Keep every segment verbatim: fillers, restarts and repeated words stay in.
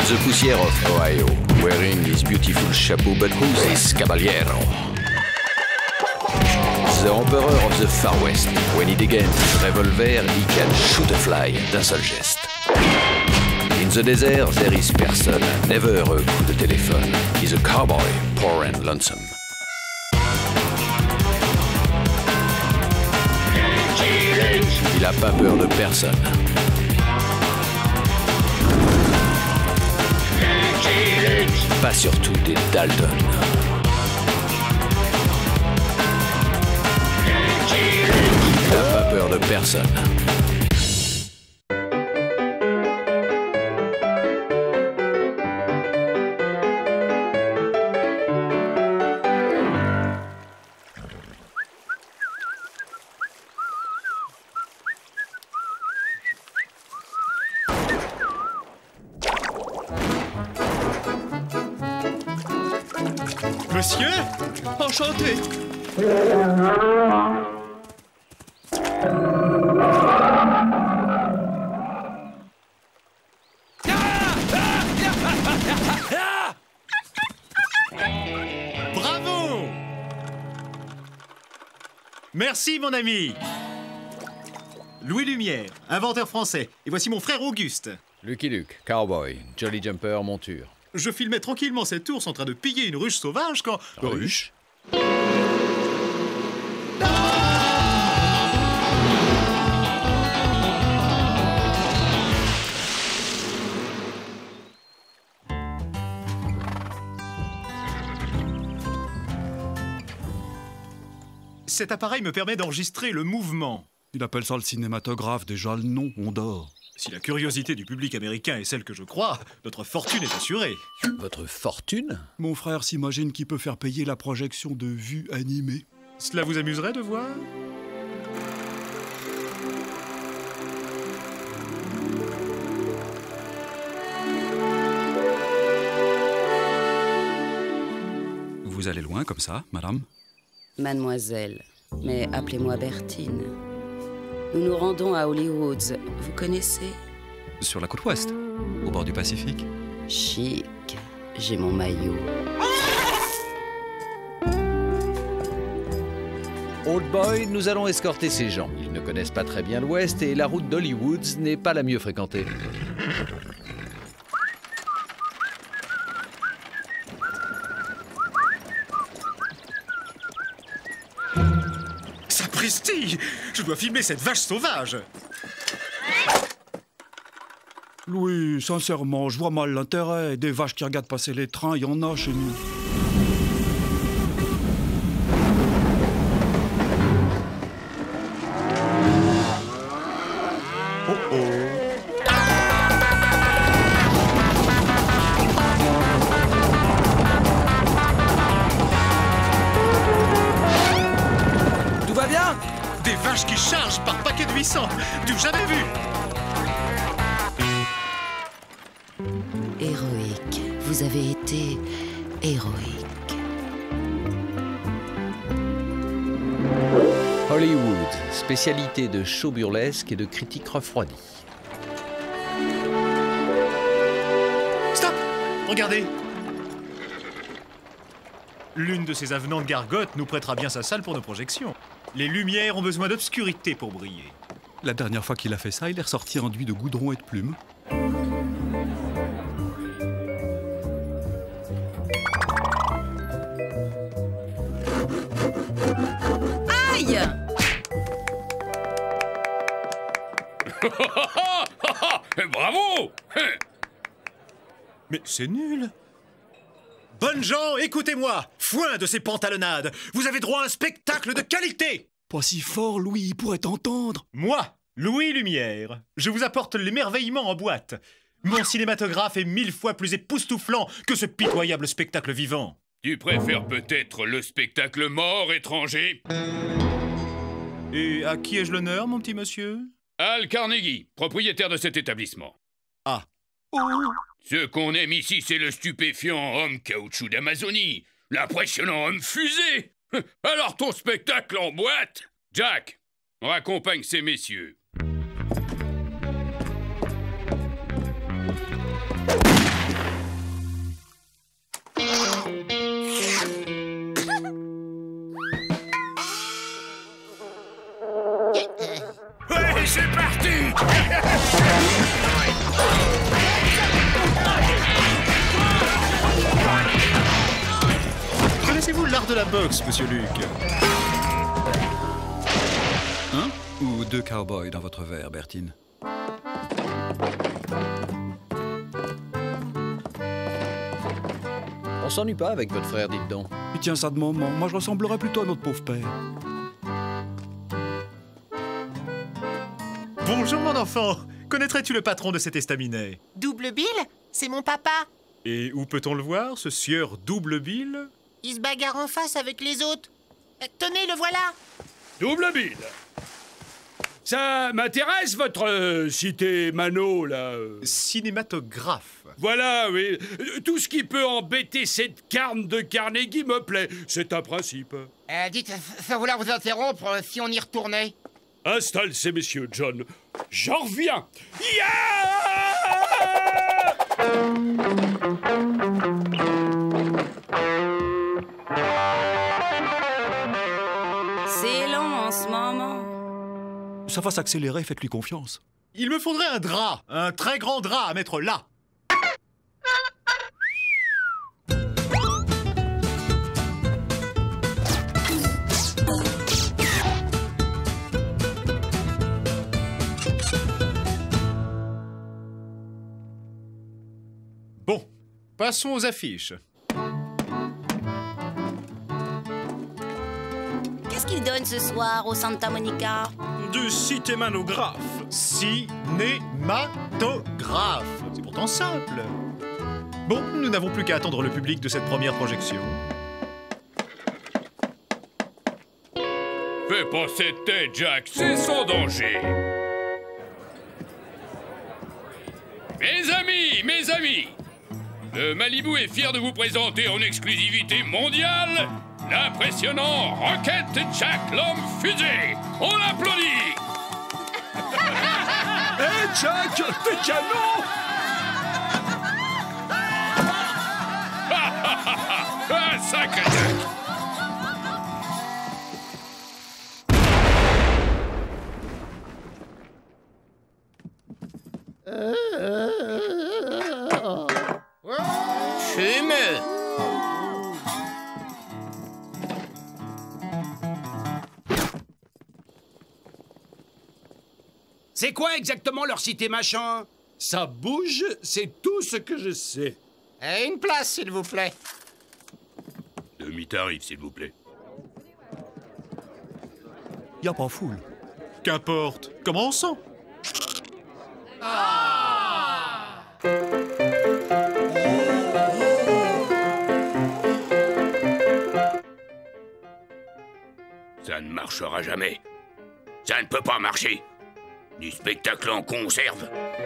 the poussière of Ohio, wearing his beautiful chapeau, but who's this caballero? The emperor of the Far West. When he degains his revolver, he can shoot a fly d'un seul geste. In the desert, there is person, never a coup de téléphone. He's a cowboy, poor and lonesome. Il a pas peur de personne. Pas surtout des Dalton. Il a pas peur de personne. Monsieur, enchanté. Bravo! Merci, mon ami. Louis Lumière, inventeur français. Et voici mon frère Auguste. Lucky Luke, cowboy, jolly jumper, monture. Je filmais tranquillement cet ours en train de piller une ruche sauvage quand... Ruche? Cet appareil me permet d'enregistrer le mouvement. Il appelle ça le cinématographe, déjà le nom, on dort. Si la curiosité du public américain est celle que je crois, notre fortune est assurée. Votre fortune? Mon frère s'imagine qu'il peut faire payer la projection de vues animées. Cela vous amuserait de voir? Vous allez loin comme ça, madame? Mademoiselle, mais appelez-moi Bertine. Nous nous rendons à Hollywoods. Vous connaissez? Sur la côte ouest, au bord du Pacifique. Chic. J'ai mon maillot. Old boy, nous allons escorter ces gens. Ils ne connaissent pas très bien l'Ouest et la route d'Hollywoods n'est pas la mieux fréquentée. Sapristi! Je dois filmer cette vache sauvage! Louis, sincèrement, je vois mal l'intérêt. Des vaches qui regardent passer les trains, il y en a chez nous. Oh oh! Tout va bien? Des vaches qui chargent par paquet de huit cents! Du jamais vu! Héroïque. Vous avez été héroïque. Hollywood, spécialité de show burlesque et de critique refroidie. Stop! Regardez! L'une de ces avenantes gargotes nous prêtera bien sa salle pour nos projections. Les lumières ont besoin d'obscurité pour briller. La dernière fois qu'il a fait ça, il est ressorti enduit de goudron et de plumes. Aïe! Bravo! Mais c'est nul! Bonnes gens, écoutez-moi! Foin de ces pantalonnades! Vous avez droit à un spectacle de qualité! Pas si fort, Louis, il pourrait t'entendre. Moi, Louis Lumière, je vous apporte l'émerveillement en boîte. Mon cinématographe est mille fois plus époustouflant que ce pitoyable spectacle vivant. Tu préfères peut-être le spectacle mort étranger? Et à qui ai-je l'honneur, mon petit monsieur? Al Carnegie, propriétaire de cet établissement. Ah. Oh. Ce qu'on aime ici, c'est le stupéfiant homme caoutchouc d'Amazonie, l'impressionnant homme fusée. Alors ton spectacle en boîte? Jack, raccompagne ces messieurs. Et c'est parti! Connaissez-vous l'art de la boxe, monsieur Luc? Un ou deux cowboys dans votre verre, Bertine? On s'ennuie pas avec votre frère, dites donc. Il tient ça de moment. Moi, je ressemblerais plutôt à notre pauvre père. Bonjour, mon enfant. Connaîtrais-tu le patron de cet estaminet? Double Bill? C'est mon papa. Et où peut-on le voir, ce sieur Double Bill? Il se bagarre en face avec les autres. Euh, tenez, le voilà. Double Bill. Ça m'intéresse, votre euh, cité Mano, là. euh. Cinématographe. Voilà, oui. Euh, Tout ce qui peut embêter cette carne de Carnegie me plaît. C'est un principe. Euh, dites, sans vouloir vous interrompre, euh, si on y retournait. Installe ces messieurs, John. J'en reviens. Yeah! C'est lent en ce moment. Ça va s'accélérer, faites-lui confiance. Il me faudrait un drap, un très grand drap à mettre là. Bon, passons aux affiches. Qu'est-ce qu'il donne ce soir au Santa Monica? Du cinématographe. Cinématographe. C'est pourtant simple. Bon, nous n'avons plus qu'à attendre le public de cette première projection. Fais pas cette tête, Jack, c'est sans danger. Mes amis, mes amis, le Malibu est fier de vous présenter en exclusivité mondiale l'impressionnant Rocket Jack l'homme fusée. On l'applaudit. Hé, hey, Jack, t'es canon! Ah, sacré Jack. Fumeux. C'est quoi exactement leur cité machin? Ça bouge, c'est tout ce que je sais. Euh, une place, s'il vous plaît. Demi-tarif, s'il vous plaît. Y a pas foule. Qu'importe, commençons. Ça ne marchera jamais. Ça ne peut pas marcher. Du spectacle en conserve.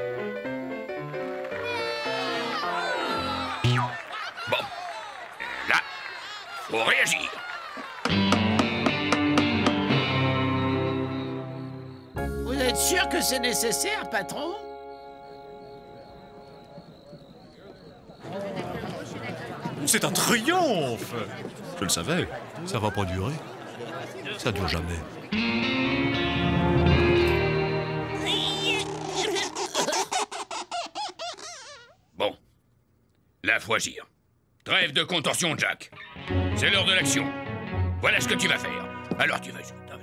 Bon. Là, faut réagir. Vous êtes sûr que c'est nécessaire, patron? C'est un triomphe. Je le savais. Ça va pas durer. Ça dure jamais. Bon. Là, faut agir. Trêve de contorsion, Jack. C'est l'heure de l'action. Voilà ce que tu vas faire. Alors tu vas...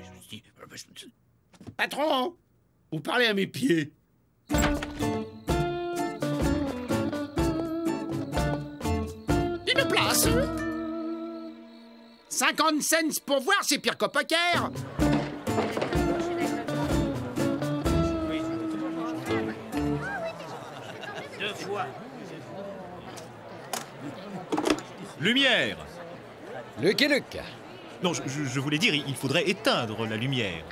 Patron, vous parlez à mes pieds. Une place. cinquante cents pour voir, c'est pire qu'au poker. Deux fois. Lumière. Luc et Luc. Non, je, je- je voulais dire, il faudrait éteindre la lumière.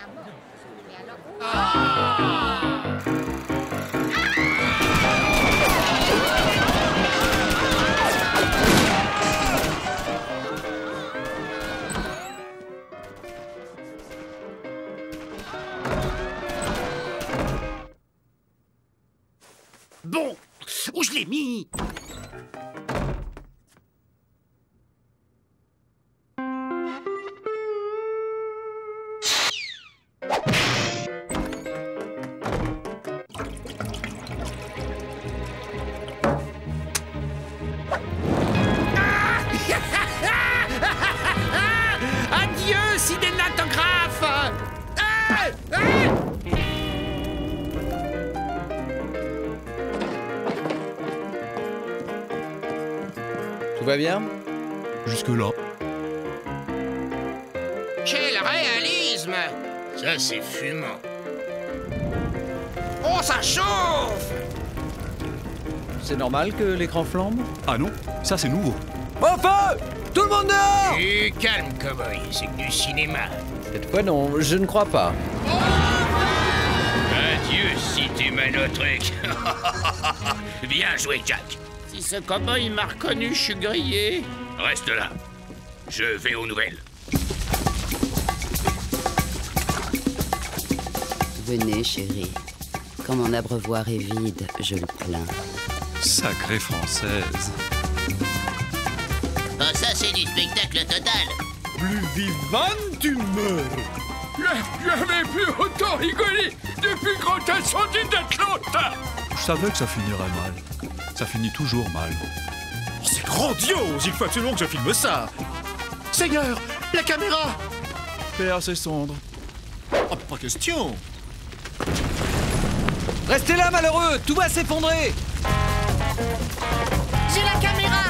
Bon, où je l'ai mis? va bien? Jusque-là. Quel réalisme! Ça, c'est fumant. Oh, ça chauffe! C'est normal que l'écran flambe? Ah non, ça c'est nouveau. Au feu! Tout le monde dehors! Et calme, cowboy, c'est que du cinéma. Cette fois, non, je ne crois pas. Adieu, cité Manotrek. Bien joué, Jack. Si ce cowboy m'a reconnu, je suis grillé. Reste là. Je vais aux nouvelles. Venez, chérie. Quand mon abreuvoir est vide, je le plains. Sacrée française. Ah, ça, c'est du spectacle total. Plus vivante tu meurs. J'avais plus autant rigolé depuis Grand Incendie d'Atlanta. Je savais que ça finirait mal. Ça finit toujours mal. Oh, c'est grandiose! Il faut absolument que je filme ça! Seigneur, la caméra! Père, c'est sombre. Oh, pas question! Restez là, malheureux! Tout va s'effondrer! J'ai la caméra.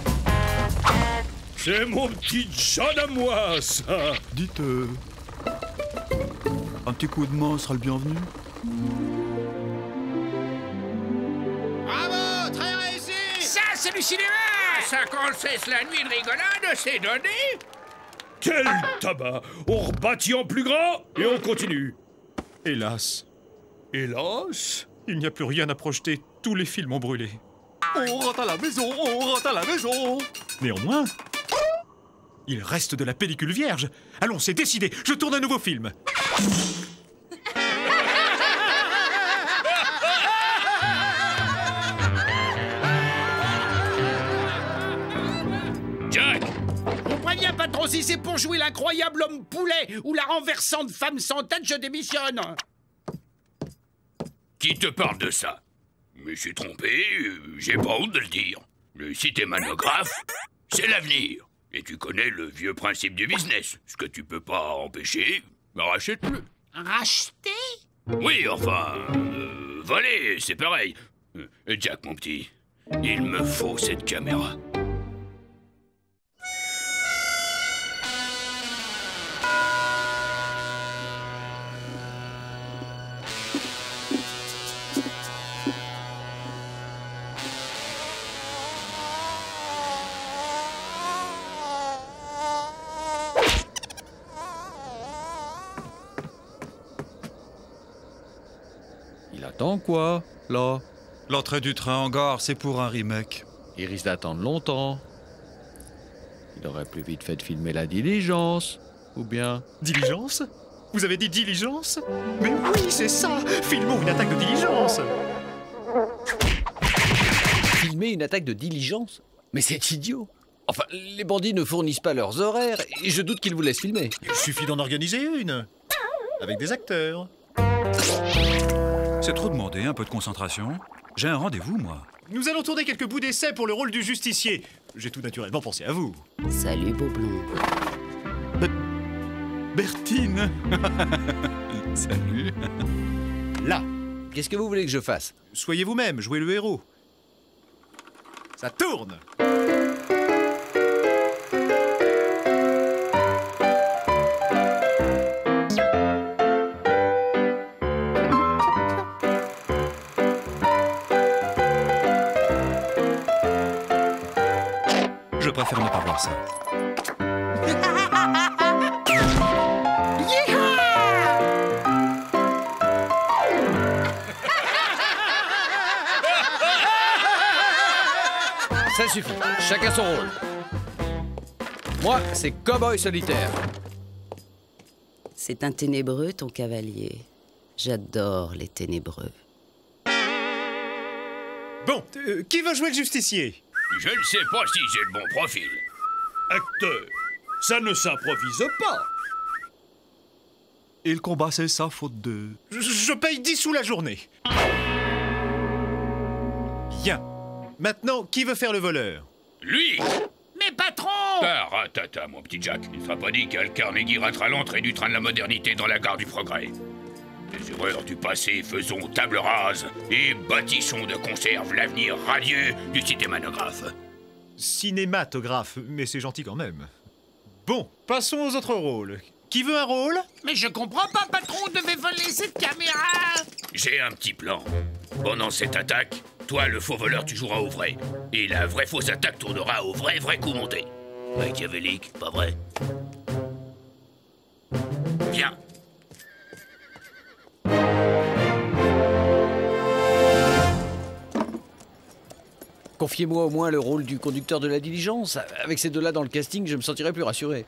C'est mon petit John à moi, ça. Dites, euh, un petit coup de main sera le bienvenu. Bravo, très réussi! Ça, c'est du cinéma! Ça consiste la nuit de rigolade, c'est donné! Quel tabac! On rebâtit en plus grand et on continue. Hélas, Hélas, il n'y a plus rien à projeter. Tous les films ont brûlé. On rentre à la maison, on rentre à la maison. Néanmoins, il reste de la pellicule vierge. Allons, c'est décidé. Je tourne un nouveau film. Jack! On prévient pas trop, si c'est pour jouer l'incroyable homme poulet ou la renversante femme sans tête, je démissionne. Qui te parle de ça? Mais je suis trompé, euh, j'ai pas honte de le dire. Le cinémanographe, c'est l'avenir. Et tu connais le vieux principe du business. Ce que tu peux pas empêcher, rachète-le. Racheter? Oui, enfin, euh, voler, c'est pareil. Euh, Jack, mon petit, il me faut cette caméra. Il attend quoi, là? L'entrée du train en gare, c'est pour un remake. Il risque d'attendre longtemps. Il aurait plus vite fait de filmer la diligence, ou bien... Diligence? Vous avez dit diligence? Mais oui, c'est ça! Filmons une attaque de diligence! Filmer une attaque de diligence? Mais c'est idiot. Enfin, les bandits ne fournissent pas leurs horaires, et je doute qu'ils vous laissent filmer. Il suffit d'en organiser une. Avec des acteurs. C'est trop demandé, un peu de concentration. J'ai un rendez-vous, moi. Nous allons tourner quelques bouts d'essai pour le rôle du justicier. J'ai tout naturellement pensé à vous. Salut, beau blond. Bertine. Salut. Là, Qu'est-ce que vous voulez que je fasse? soyez vous-même, jouez le héros. Ça tourne! Je préfère ne pas voir ça. Ça suffit, chacun son rôle. Moi, c'est Cowboy Solitaire. C'est un ténébreux, ton cavalier. J'adore les ténébreux. Bon, euh, qui veut jouer le justicier? Je ne sais pas si j'ai le bon profil. acteur, ça ne s'improvise pas. Et le combat, c'est ça, faute de... Je, je paye dix sous la journée. Bien. Maintenant, qui veut faire le voleur? Lui! Mais patron! Taratata, mon petit Jack. Il ne sera pas dit qu'Al Carnegie ratera l'entrée du train de la modernité dans la gare du progrès. Les erreurs du passé faisons table rase et bâtissons de conserve l'avenir radieux du cinémanographe. cinématographe, mais c'est gentil quand même. Bon, passons aux autres rôles. Qui veut un rôle? Mais je comprends pas, patron, on devait voler cette caméra. J'ai un petit plan. Pendant cette attaque, toi, le faux voleur, tu joueras au vrai. Et la vraie fausse attaque tournera au vrai, vrai coup monté. Machiavélique, pas vrai? Viens. Confiez-moi au moins le rôle du conducteur de la diligence. Avec ces deux-là dans le casting, je me sentirais plus rassuré.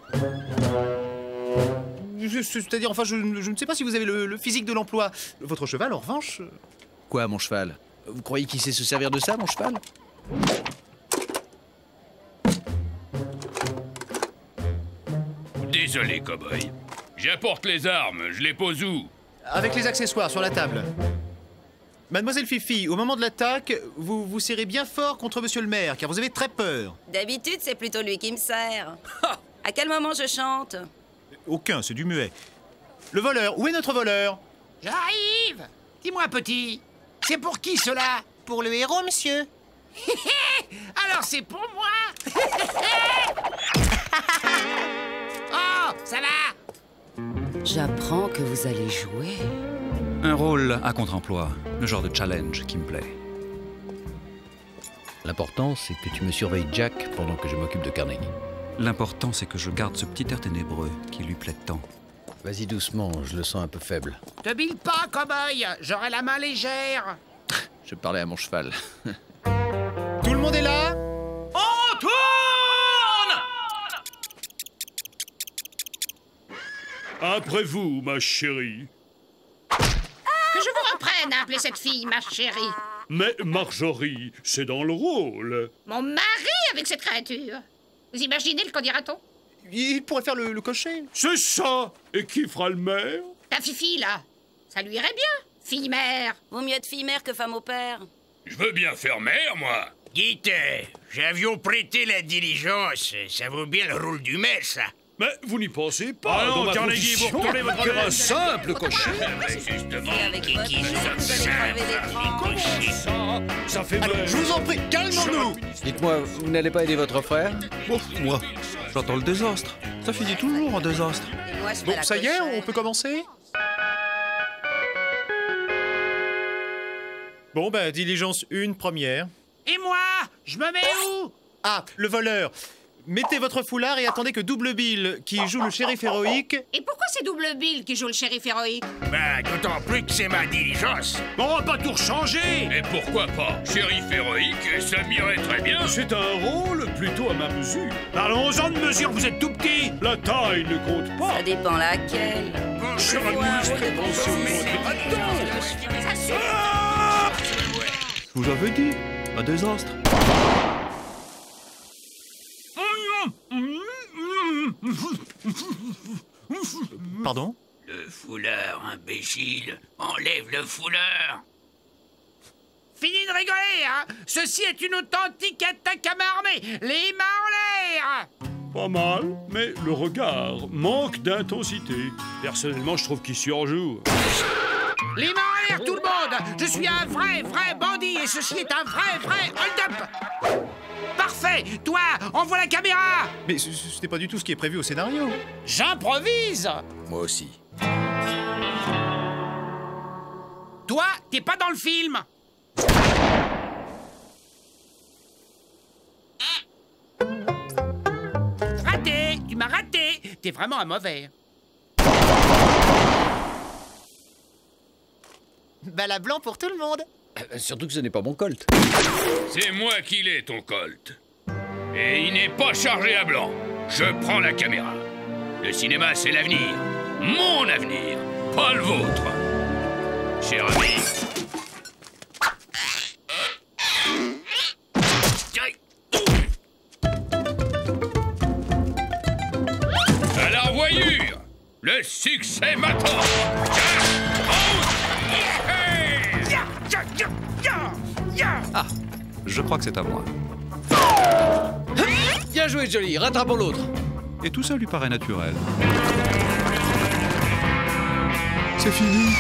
C'est-à-dire, enfin, je, je ne sais pas si vous avez le, le physique de l'emploi. Votre cheval, en revanche... Quoi, mon cheval? Vous croyez qu'il sait se servir de ça, mon cheval? Désolé, cow-boy. J'apporte les armes, je les pose où? Avec les accessoires sur la table. Mademoiselle Fifi, au moment de l'attaque, vous vous serrez bien fort contre monsieur le maire, car vous avez très peur. D'habitude, c'est plutôt lui qui me sert. À quel moment je chante? Aucun, c'est du muet. Le voleur, où est notre voleur? J'arrive. Dis-moi, petit, c'est pour qui cela? Pour le héros, monsieur. Alors c'est pour moi. Oh, ça va? J'apprends que vous allez jouer. Un rôle à contre-emploi, le genre de challenge qui me plaît. L'important, c'est que tu me surveilles Jack pendant que je m'occupe de Carnegie. L'important, c'est que je garde ce petit air ténébreux qui lui plaît tant. Vas-y doucement, je le sens un peu faible. Te bille pas, cow-boy, j'aurai la main légère. Je parlais à mon cheval. Tout le monde est là? On tourne! Après vous, ma chérie. Que je vous reprenne à appeler cette fille ma chérie. Mais Marjorie, c'est dans le rôle. Mon mari avec cette créature. Vous imaginez le qu'en dira-t-on? Il pourrait faire le, le cocher. C'est ça. Et qui fera le maire? Ta Fifi, là. Ça lui irait bien, fille-mère. Vaut mieux être fille-mère que femme au père. Je veux bien faire maire, moi. Dites, j'avions prêté la diligence. Ça vaut bien le rôle du maire, ça. Mais vous n'y pensez pas. Ah non, dans ma Carnegie, vous position, retournez votre faire un veste. simple cocher. Justement, Et avec votre qui maison, vous allez crever l'écran. Ça, ça fait Alors, mal. je vous en prie, calmons-nous. Dites-moi, vous n'allez pas aider votre frère? Ouf, moi, j'entends le désastre. Ça finit toujours en désastre. Et moi, je fais Bon, la ça y est, cochère. on peut commencer? Bon, bah, diligence une, première. Et moi, je me mets où? Ah, le voleur. Mettez votre foulard et attendez que Double Bill, qui joue le shérif héroïque... Et pourquoi c'est Double Bill qui joue le shérif héroïque? Bah, d'autant plus que c'est ma diligence. Bon, on va pas tout rechanger. Et pourquoi pas? Shérif héroïque, ça m'irait très bien. C'est un rôle plutôt à ma mesure. Parlons-en de mesure, vous êtes tout petit. La taille ne compte pas. Ça dépend laquelle. Cher Faut un administre, rôle de pensez au confiance. Je vous avais dit, un désastre. Pardon? Le foulard, imbécile. Enlève le foulard. Fini de rigoler, hein? Ceci est une authentique attaque à main armée. Les mains en l'air. Pas mal, mais le regard manque d'intensité. Personnellement, je trouve qu'il surjoue. Les mains en l'air, tout le monde. Je suis un vrai, vrai bandit et ceci est un vrai, vrai hold-up. Parfait. Toi, envoie la caméra. Mais ce ce n'est pas du tout ce qui est prévu au scénario. J'improvise. Moi aussi. Toi, t'es pas dans le film. Raté. Tu m'as raté. T'es vraiment un mauvais. Bah, la blanc pour tout le monde. Euh, surtout que ce n'est pas mon Colt. C'est moi qui l'ai, ton Colt. Et il n'est pas chargé à blanc. Je prends la caméra. Le cinéma, c'est l'avenir. Mon avenir, pas le vôtre. Cher ami. À la revoyure. Le succès m'attend. Ah, je crois que c'est à moi. Bien joué, Jolie, rattrapons l'autre. Et tout ça lui paraît naturel. C'est fini.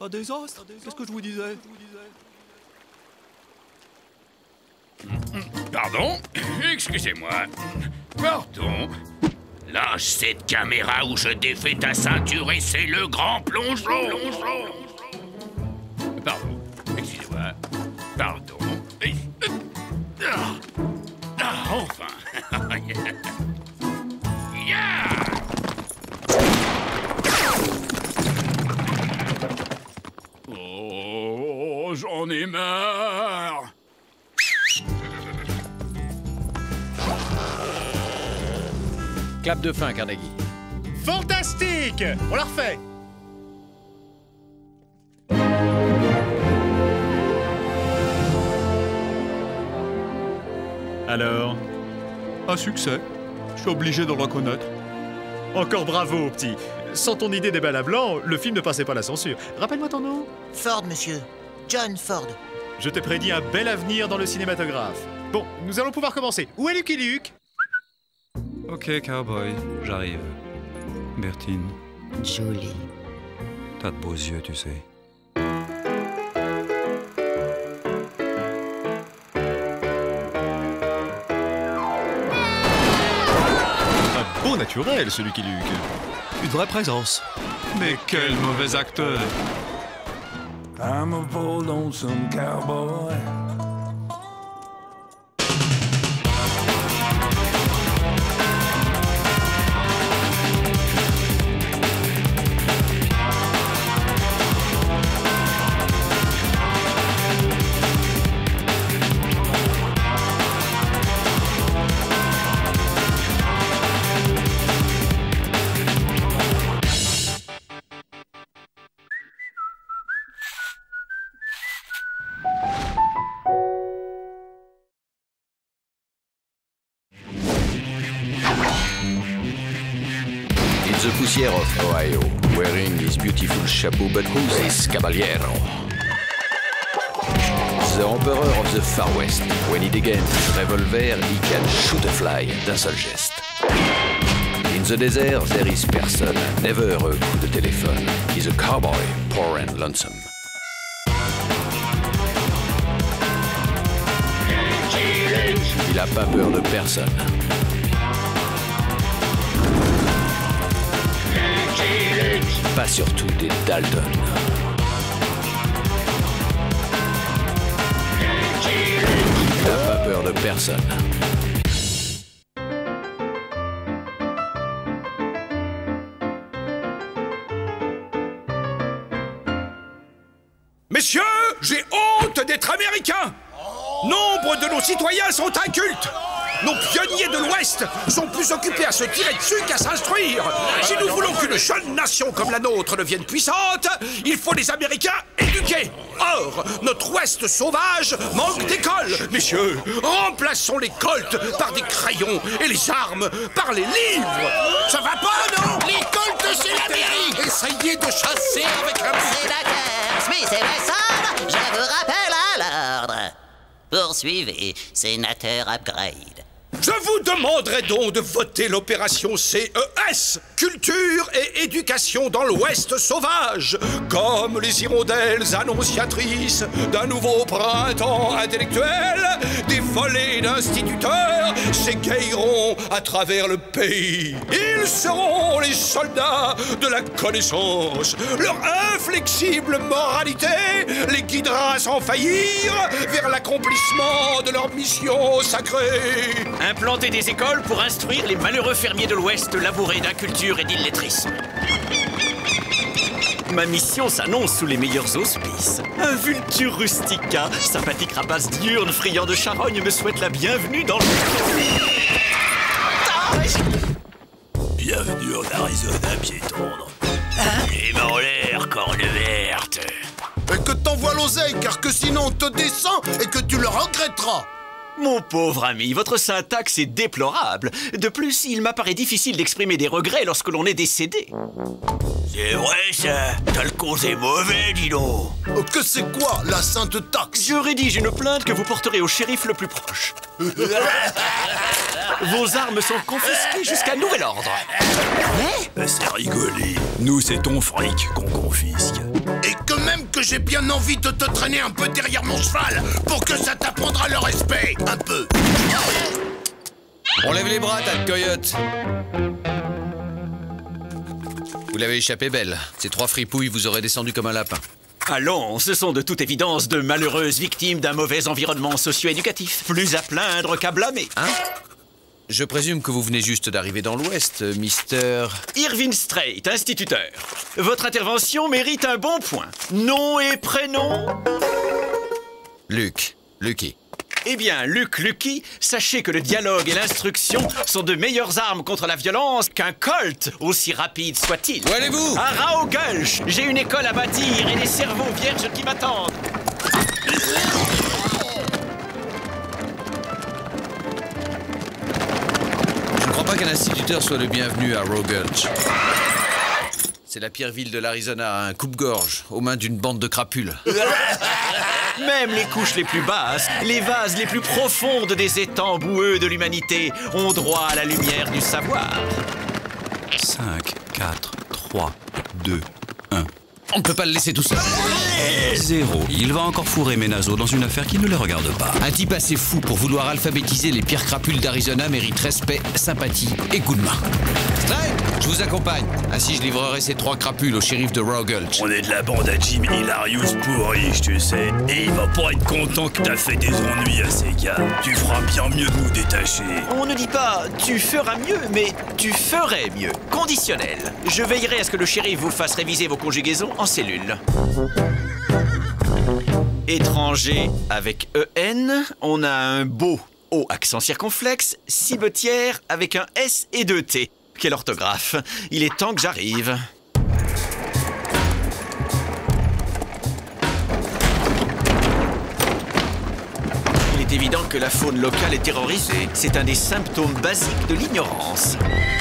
Un désastre. Qu'est-ce que je vous disais? Pardon? Excusez-moi. Pardon. Lâche cette caméra ou je défais ta ceinture et c'est le grand plongeon. Pardon. Excusez-moi. Pardon. Ah, ah, enfin. Yeah! Oh, j'en ai marre. Clap de fin, Carnegie. Fantastique! On la refait. Alors, Un succès. Je suis obligé de le reconnaître. encore bravo, petit. Sans ton idée des balles à blanc, le film ne passait pas la censure. Rappelle-moi ton nom. Ford, monsieur. John Ford. Je t'ai prédit un bel avenir dans le cinématographe. Bon, nous allons pouvoir commencer. Où est Lucky Luke? Ok, cowboy, j'arrive. Bertine, Jolie. t'as de beaux yeux, tu sais. Un beau naturel, ce Lucky Luke. Une vraie présence. Mais quel mauvais acteur. I'm a poor lonesome cowboy. The poussière of Ohio, wearing his beautiful chapeau, but who's this caballero? The Emperor of the Far West. When he degains his revolver, he can shoot a fly d'un seul geste. In the desert, there is person, never a coup de téléphone. He's a cowboy, poor and lonesome. Il a pas peur de personne. Pas surtout des Dalton. Il n'a pas peur de personne. Messieurs, j'ai honte d'être américain. Nombre de nos citoyens sont incultes. Nos pionniers de l'Ouest sont plus occupés à se tirer dessus qu'à s'instruire. Si nous voulons qu'une jeune nation comme la nôtre devienne puissante, il faut des Américains éduqués. Or, notre Ouest sauvage manque d'écoles. Messieurs, remplaçons les colts par des crayons et les armes par les livres. Ça va pas, non? Les colts, c'est l'Amérique. Essayez de chasser avec un... Sénateur Smith et Wesson, je vous rappelle à l'ordre. Poursuivez, sénateur Upgrade. Je vous demanderai donc de voter l'opération C E S, culture et éducation dans l'Ouest sauvage, comme les hirondelles annonciatrices d'un nouveau printemps intellectuel. Des volées d'instituteurs s'égayeront à travers le pays. Ils seront les soldats de la connaissance. Leur inflexible moralité les guidera sans faillir vers l'accomplissement de leur mission sacrée. Implanter des écoles pour instruire les malheureux fermiers de l'Ouest labourés d'inculture et d'illettrisme. Ma mission s'annonce sous les meilleurs auspices. Un vulture rustica, sympathique rapace diurne friand de charogne me souhaite la bienvenue dans le... Bienvenue en Arizona, pied tendre. Les mains en l'air, corne verte. Et que t'envoies l'oseille, car que sinon on te descend et que tu le regretteras. Mon pauvre ami, votre syntaxe est déplorable. De plus, il m'apparaît difficile d'exprimer des regrets lorsque l'on est décédé. C'est vrai, ça. T'as le causé mauvais, dis donc. Que c'est quoi, la sainte taxe? Je rédige une plainte que vous porterez au shérif le plus proche. Vos armes sont confisquées jusqu'à nouvel ordre. C'est rigolé. Nous, c'est ton fric qu'on confisque. Et que même j'ai bien envie de te traîner un peu derrière mon cheval pour que ça t'apprendra le respect, un peu. On lève les bras, tas de coyotes. Vous l'avez échappé belle. Ces trois fripouilles vous auraient descendu comme un lapin. Allons, ce sont de toute évidence de malheureuses victimes d'un mauvais environnement socio-éducatif. Plus à plaindre qu'à blâmer. Hein? Je présume que vous venez juste d'arriver dans l'Ouest, Mister... Irving Strait, instituteur. Votre intervention mérite un bon point. Nom et prénom? Luke. Lucky. Eh bien, Luke Lucky, sachez que le dialogue et l'instruction sont de meilleures armes contre la violence qu'un Colt, aussi rapide soit-il. Où allez-vous? À Raogulch, j'ai une école à bâtir et des cerveaux vierges qui m'attendent. Je ne crois pas qu'un instituteur soit le bienvenu à Raogulch. C'est la pire ville de l'Arizona, un coupe-gorge, aux mains d'une bande de crapules. Même les couches les plus basses, les vases les plus profondes des étangs boueux de l'humanité ont droit à la lumière du savoir. cinq, quatre, trois, deux, un. On ne peut pas le laisser tout seul. Zéro. Il va encore fourrer mes naseaux dans une affaire qui ne le regarde pas. Un type assez fou pour vouloir alphabétiser les pires crapules d'Arizona mérite respect, sympathie et coup de main. Strait, je vous accompagne. Ainsi, je livrerai ces trois crapules au shérif de Raogulch. On est de la bande à Jim Hilarious pourri, tu sais. Et il va pas être content que t'as fait des ennuis à ces gars. Tu feras bien mieux de nous détacher. On ne dit pas « tu feras mieux », mais « tu ferais mieux ». Conditionnel. Je veillerai à ce que le shérif vous fasse réviser vos conjugaisons en cellule. Étranger avec E N, on a un beau O accent circonflexe, cibetière avec un S et deux T. Quelle orthographe! Il est temps que j'arrive. Il est évident que la faune locale est terrorisée. C'est un des symptômes basiques de l'ignorance.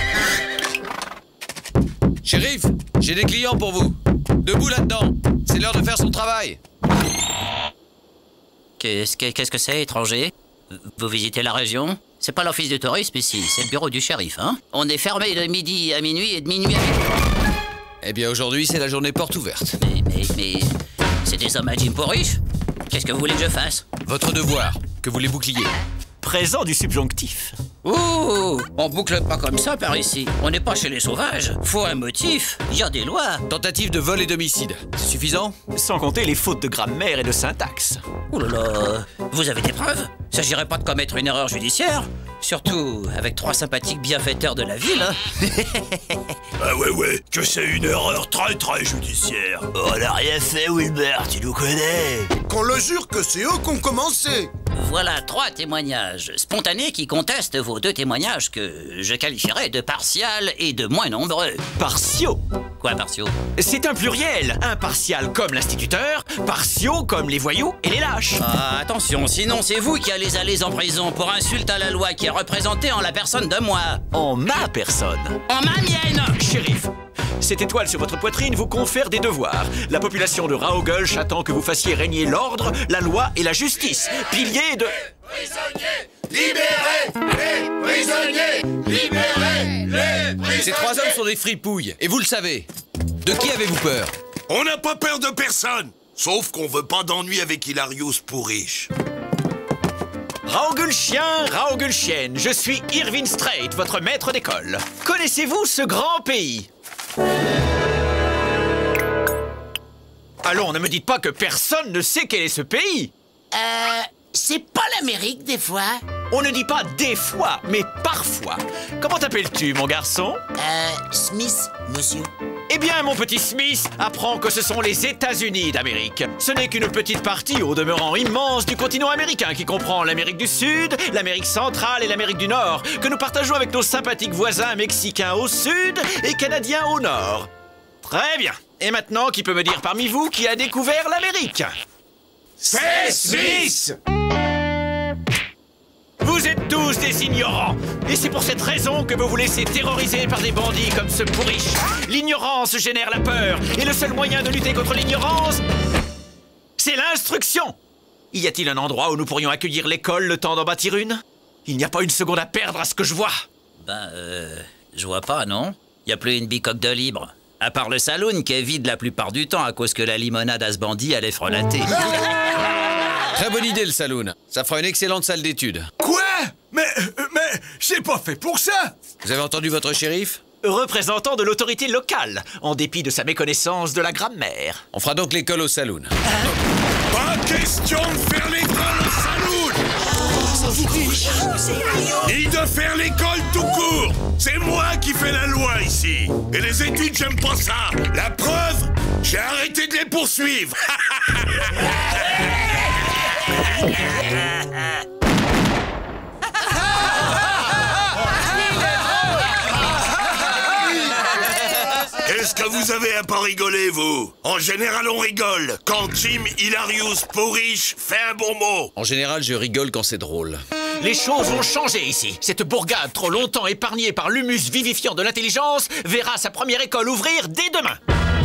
Shérif, j'ai des clients pour vous. Debout là-dedans. C'est l'heure de faire son travail. Qu'est-ce que qu'est-ce que c'est, étranger? Vous visitez la région? C'est pas l'office du tourisme ici, c'est le bureau du shérif, hein? On est fermé de midi à minuit et de minuit à minuit. Eh bien, aujourd'hui, c'est la journée porte ouverte. Mais, mais, mais... C'est des hommes à Jim Pourriche? Qu'est-ce que vous voulez que je fasse? Votre devoir, que vous les boucliez. Présent du subjonctif. Ouh, on boucle pas comme ça par ici. On n'est pas chez les sauvages. Faut un motif. Il y a des lois. Tentative de vol et d'homicide. C'est suffisant? Sans compter les fautes de grammaire et de syntaxe. Ouh là là. Vous avez des preuves? S'agirait pas de commettre une erreur judiciaire? Surtout avec trois sympathiques bienfaiteurs de la ville, hein? Ah ouais, ouais, que c'est une erreur très très judiciaire. On n'a rien fait, Wilbert, tu nous connais. Qu'on le jure que c'est eux qui ont commencé. Voilà trois témoignages spontanés qui contestent vos deux témoignages que je qualifierais de partials et de moins nombreux. Partiaux? Quoi, partiaux? C'est un pluriel. Impartial comme l'instituteur, partiaux comme les voyous et les lâches. Ah, attention, sinon c'est vous qui allez aller en prison pour insulte à la loi qui est représentée en la personne de moi. En ma personne? En ma mienne! Shérif, cette étoile sur votre poitrine vous confère des devoirs. La population de Raogulch attend que vous fassiez régner l'ordre, la loi et la justice. Piliers de... Prisonniers! Libérez les prisonniers! Libérez les prisonniers! Ces trois hommes sont des fripouilles, et vous le savez. De qui avez-vous peur? On n'a pas peur de personne, sauf qu'on veut pas d'ennui avec Hilarious Pourriche. Raogulchien, Raogulchienne, je suis Irving Strait, votre maître d'école. Connaissez-vous ce grand pays? Allons, ne me dites pas que personne ne sait quel est ce pays. Euh... C'est pas l'Amérique, des fois? On ne dit pas des fois, mais parfois. Comment t'appelles-tu, mon garçon? Euh... Smith, monsieur. Eh bien, mon petit Smith, apprends que ce sont les États-Unis d'Amérique. Ce n'est qu'une petite partie, au demeurant immense, du continent américain qui comprend l'Amérique du Sud, l'Amérique centrale et l'Amérique du Nord, que nous partageons avec nos sympathiques voisins mexicains au sud et canadiens au nord. Très bien. Et maintenant, qui peut me dire parmi vous qui a découvert l'Amérique? C'est Smith! Vous êtes tous des ignorants. Et c'est pour cette raison que vous vous laissez terroriser par des bandits comme ce Pourriche. L'ignorance génère la peur. Et le seul moyen de lutter contre l'ignorance, c'est l'instruction. Y a-t-il un endroit où nous pourrions accueillir l'école le temps d'en bâtir une? Il n'y a pas une seconde à perdre à ce que je vois. Ben, euh... je vois pas, non? Y a plus une bicoque de libre. À part le saloon qui est vide la plupart du temps à cause que la limonade à ce bandit allait frelater. Très bonne idée, le saloon. Ça fera une excellente salle d'études. Quoi? Mais, mais, c'est pas fait pour ça! Vous avez entendu votre shérif? Représentant de l'autorité locale, en dépit de sa méconnaissance de la grammaire. On fera donc l'école au saloon. Pas question de faire l'école au saloon! Ni de faire l'école tout court! C'est moi qui fais la loi ici! Et les études, j'aime pas ça! La preuve, j'ai arrêté de les poursuivre! Qu'est-ce que vous avez à pas rigoler, vous? En général, on rigole quand Jim Hilarius Pourriche fait un bon mot. En général, je rigole quand c'est drôle. Les choses vont changer ici. Cette bourgade, trop longtemps épargnée par l'humus vivifiant de l'intelligence, verra sa première école ouvrir dès demain.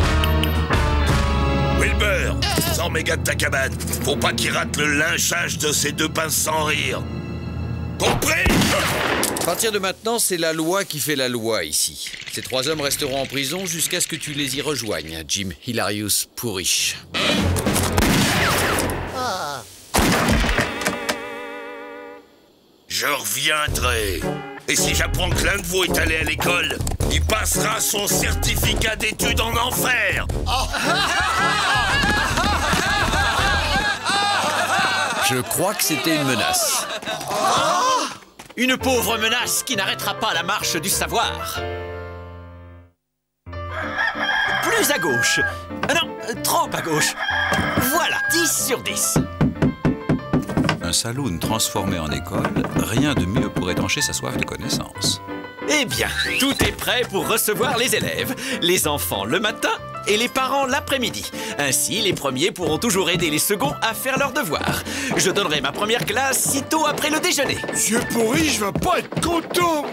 Wilbur, cent mégas de ta cabane. Faut pas qu'il rate le lynchage de ces deux pinces sans rire. Compris? À partir de maintenant, c'est la loi qui fait la loi ici. Ces trois hommes resteront en prison jusqu'à ce que tu les y rejoignes, Jim Hilarius Pourriche. Je reviendrai. Et si j'apprends que l'un de vous est allé à l'école, il passera son certificat d'études en enfer. Je crois que c'était une menace. Une pauvre menace qui n'arrêtera pas la marche du savoir. Plus à gauche. Ah non, trop à gauche. Voilà, dix sur dix. Un saloon transformé en école, rien de mieux pour étancher sa soif de connaissances. Eh bien, tout est prêt pour recevoir les élèves, les enfants le matin et les parents l'après-midi. Ainsi, les premiers pourront toujours aider les seconds à faire leurs devoirs. Je donnerai ma première classe sitôt après le déjeuner. Monsieur Pourri, je vais pas être content.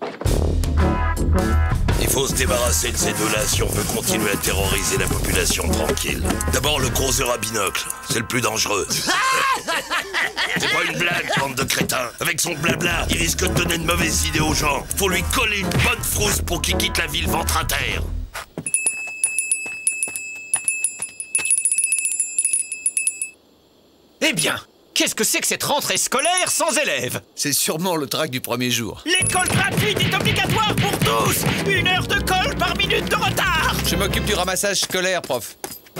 Il faut se débarrasser de ces deux-là si on veut continuer à terroriser la population tranquille. D'abord, le creuseur à binocle. C'est le plus dangereux. C'est pas une blague, bande de crétins. Avec son blabla, il risque de donner de mauvaises idées aux gens. Faut lui coller une bonne frousse pour qu'il quitte la ville ventre à terre. Eh bien, qu'est-ce que c'est que cette rentrée scolaire sans élèves? C'est sûrement le trac du premier jour. L'école gratuite est obligatoire pour tous. Une heure de colle par minute de retard. Je m'occupe du ramassage scolaire, prof.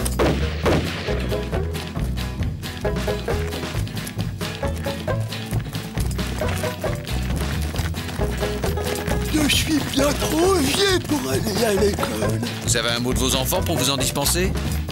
Je suis bien trop vieux pour aller à l'école. Vous avez un mot de vos enfants pour vous en dispenser?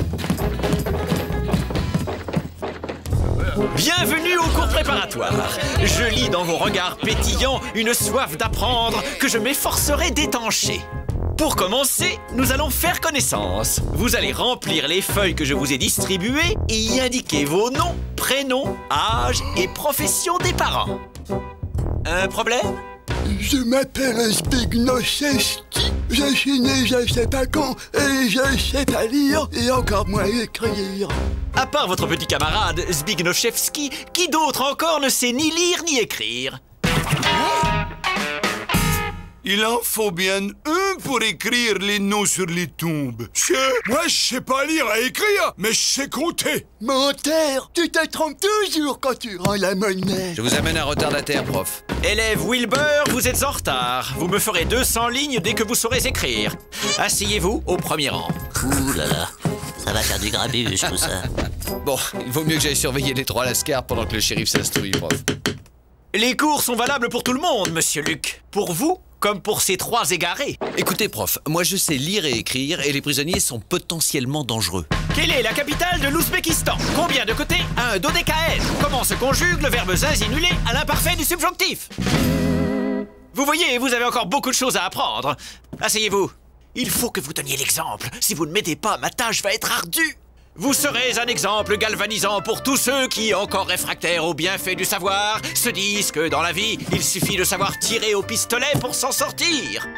Bienvenue au cours préparatoire. Je lis dans vos regards pétillants une soif d'apprendre que je m'efforcerai d'étancher. Pour commencer, nous allons faire connaissance. Vous allez remplir les feuilles que je vous ai distribuées et y indiquer vos noms, prénoms, âge et profession des parents. Un problème? Je m'appelle Zbignoszewski. Je suis né je sais pas quand et je sais pas lire et encore moins écrire. À part votre petit camarade Zbignoszewski, qui d'autre encore ne sait ni lire ni écrire? Il en faut bien un pour écrire les noms sur les tombes. Che, moi je sais pas lire et écrire, mais je sais compter. Menteur, tu te trompes toujours quand tu rends la monnaie. Je vous amène un retardataire, prof. Élève Wilbur, vous êtes en retard. Vous me ferez deux cents lignes dès que vous saurez écrire. Asseyez-vous au premier rang. Ouh là là, ça va faire du grabuge tout ça. Bon, il vaut mieux que j'aille surveiller les trois lascars pendant que le shérif s'instruit, prof. Les cours sont valables pour tout le monde, monsieur Luc. Pour vous, comme pour ces trois égarés. Écoutez, prof, moi je sais lire et écrire et les prisonniers sont potentiellement dangereux. Quelle est la capitale de l'Ouzbékistan? Combien de côtés a un dodécaèdre? Comment se conjugue le verbe zinzinulé à l'imparfait du subjonctif? Vous voyez, vous avez encore beaucoup de choses à apprendre. Asseyez-vous. Il faut que vous donniez l'exemple. Si vous ne m'aidez pas, ma tâche va être ardue. Vous serez un exemple galvanisant pour tous ceux qui, encore réfractaires aux bienfaits du savoir, se disent que dans la vie, il suffit de savoir tirer au pistolet pour s'en sortir.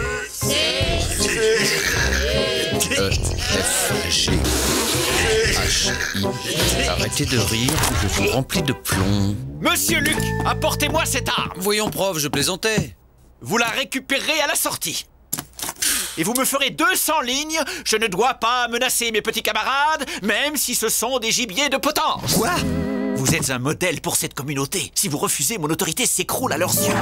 E, F, G, H, H I. Arrêtez de rire ou je vous remplis de plomb. Monsieur Luc, apportez-moi cette arme. Voyons, prof, je plaisantais. Vous la récupérerez à la sortie. Et vous me ferez deux cents lignes. Je ne dois pas menacer mes petits camarades, même si ce sont des gibiers de potence. Quoi? Vous êtes un modèle pour cette communauté. Si vous refusez, mon autorité s'écroule à leurs yeux.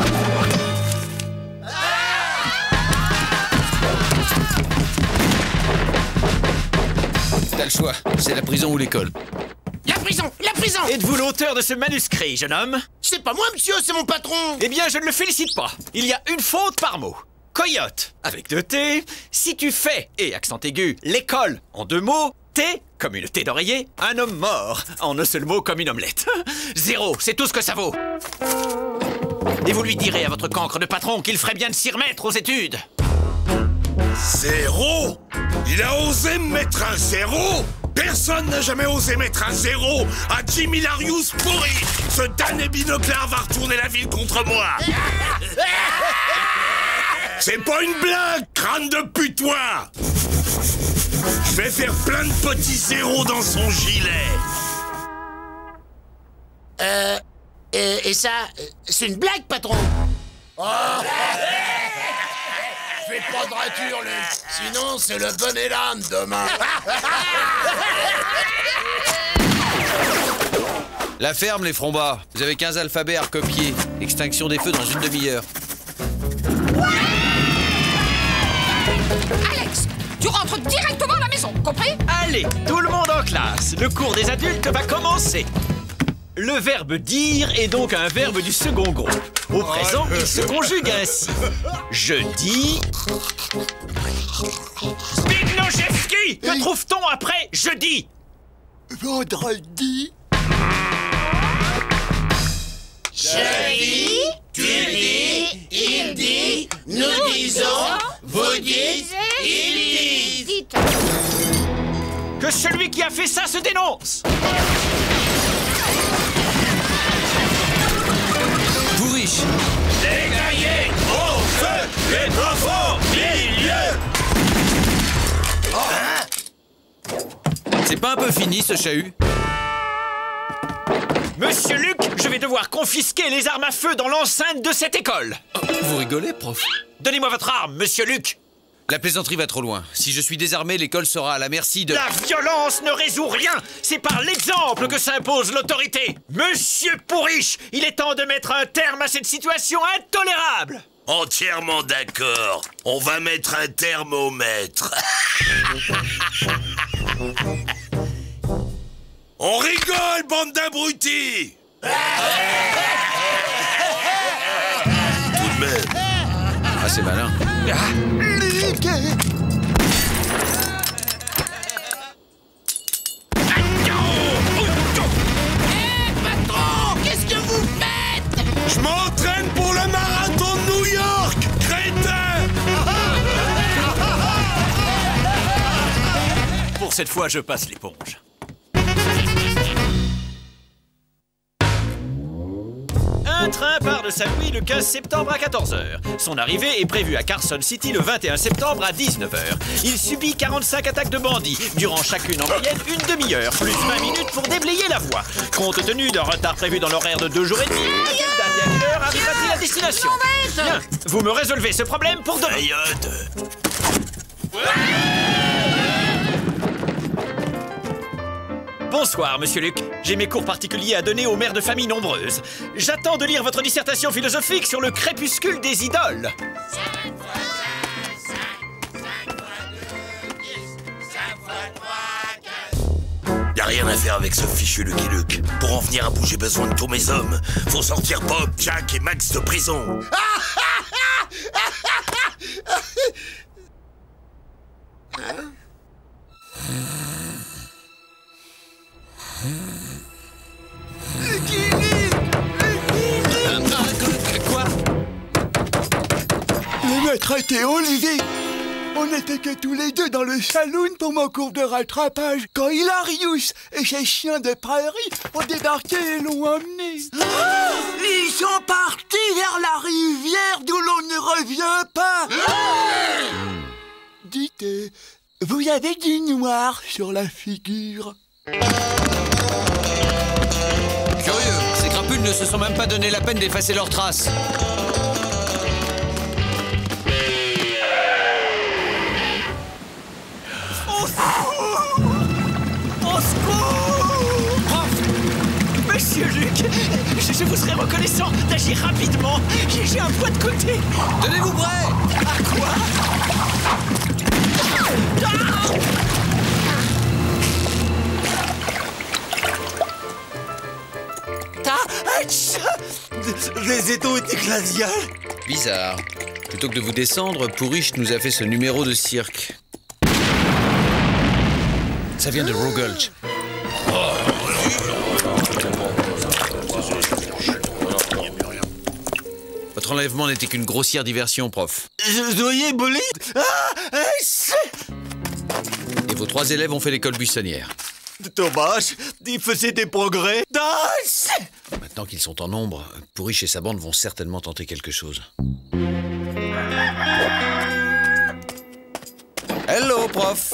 T'as le choix, c'est la prison ou l'école. La prison! La prison! Êtes-vous l'auteur de ce manuscrit, jeune homme? C'est pas moi, monsieur, c'est mon patron! Eh bien, je ne le félicite pas. Il y a une faute par mot. Coyote, avec deux T. Si tu fais, et accent aigu, l'école, en deux mots, T, comme une T d'oreiller, un homme mort, en un seul mot comme une omelette. Zéro, c'est tout ce que ça vaut. Et vous lui direz à votre cancre de patron qu'il ferait bien de s'y remettre aux études. Zéro? Il a osé me mettre un zéro? Personne n'a jamais osé mettre un zéro à Jim Hilarius pourri. Ce damné binoclard va retourner la ville contre moi. C'est pas une blague, crâne de putois. Je vais faire plein de petits zéros dans son gilet. Euh... Et, et ça, c'est une blague, patron? Oh. Fais pas de rature, Luc. Sinon, c'est le bon élan demain. La ferme, les frombats. Vous avez quinze alphabets à recopier. Extinction des feux dans une demi-heure. Alex, tu rentres directement à la maison, compris? Allez, tout le monde en classe. Le cours des adultes va commencer. Le verbe dire est donc un verbe du second groupe. Au présent, il se conjugue ainsi. Je dis... Zbigniewski, que trouve-t-on après jeudi? Vendredi. Je dis, tu dis, il dit, nous disons, vous dites, il dit. Que celui qui a fait ça se dénonce. Bourriche. Les guerriers, au feu, les profonds, milieu. C'est pas un peu fini, ce chahut? Monsieur Luc, je vais devoir confisquer les armes à feu dans l'enceinte de cette école. Vous rigolez, prof? Donnez-moi votre arme, monsieur Luc. La plaisanterie va trop loin. Si je suis désarmé, l'école sera à la merci de... La violence ne résout rien. C'est par l'exemple que s'impose l'autorité. Monsieur Pourriche, il est temps de mettre un terme à cette situation intolérable. Entièrement d'accord. On va mettre un terme au maître. On rigole, bande d'abrutis. Tout de même. Ah, c'est malin. Patron, qu'est-ce que vous faites? Je m'entraîne pour le marathon de New York, crétin. Pour cette fois, je passe l'éponge. Un train part de Saint-Louis le quinze septembre à quatorze heures. Son arrivée est prévue à Carson City le vingt et un septembre à dix-neuf heures. Il subit quarante-cinq attaques de bandits, durant chacune en moyenne une demi-heure, plus vingt minutes pour déblayer la voie. Compte tenu d'un retard prévu dans l'horaire de deux jours et demi, à quelle date et à quelle heure arrivera-t-il à destination? Bien, vous me résolvez ce problème pour demain. Bonsoir, monsieur Luc. J'ai mes cours particuliers à donner aux mères de familles nombreuses. J'attends de lire votre dissertation philosophique sur le crépuscule des idoles. Y'a rien à faire avec ce fichu Lucky Luke. Pour en venir à bout, j'ai besoin de tous mes hommes. Faut sortir Bob, Jack et Max de prison. Quoi? Le maître était Olivier. On n'était que tous les deux dans le saloon pour mon cours de rattrapage quand Hilarius et ses chiens de prairie ont débarqué et l'ont emmené. Ah, ils sont partis vers la rivière d'où l'on ne revient pas. Ah, dites, vous avez du noir sur la figure? Curieux, ces crapules ne se sont même pas donné la peine d'effacer leurs traces. Au secours! Au secours! Prof! Monsieur Luc, je, je vous serais reconnaissant d'agir rapidement. J'ai j'ai un poids de côté. Tenez-vous prêts! À quoi? Les étaux étaient glaciales. Bizarre. Plutôt que de vous descendre, Pourriche nous a fait ce numéro de cirque. Ça vient de Rogulch. Votre enlèvement n'était qu'une grossière diversion, prof. Je doyais bolide. Ah, Et vos trois élèves ont fait l'école buissonnière. Dommage, ils faisaient des progrès. Maintenant qu'ils sont en nombre, Pourriche et sa bande vont certainement tenter quelque chose. Hello, prof.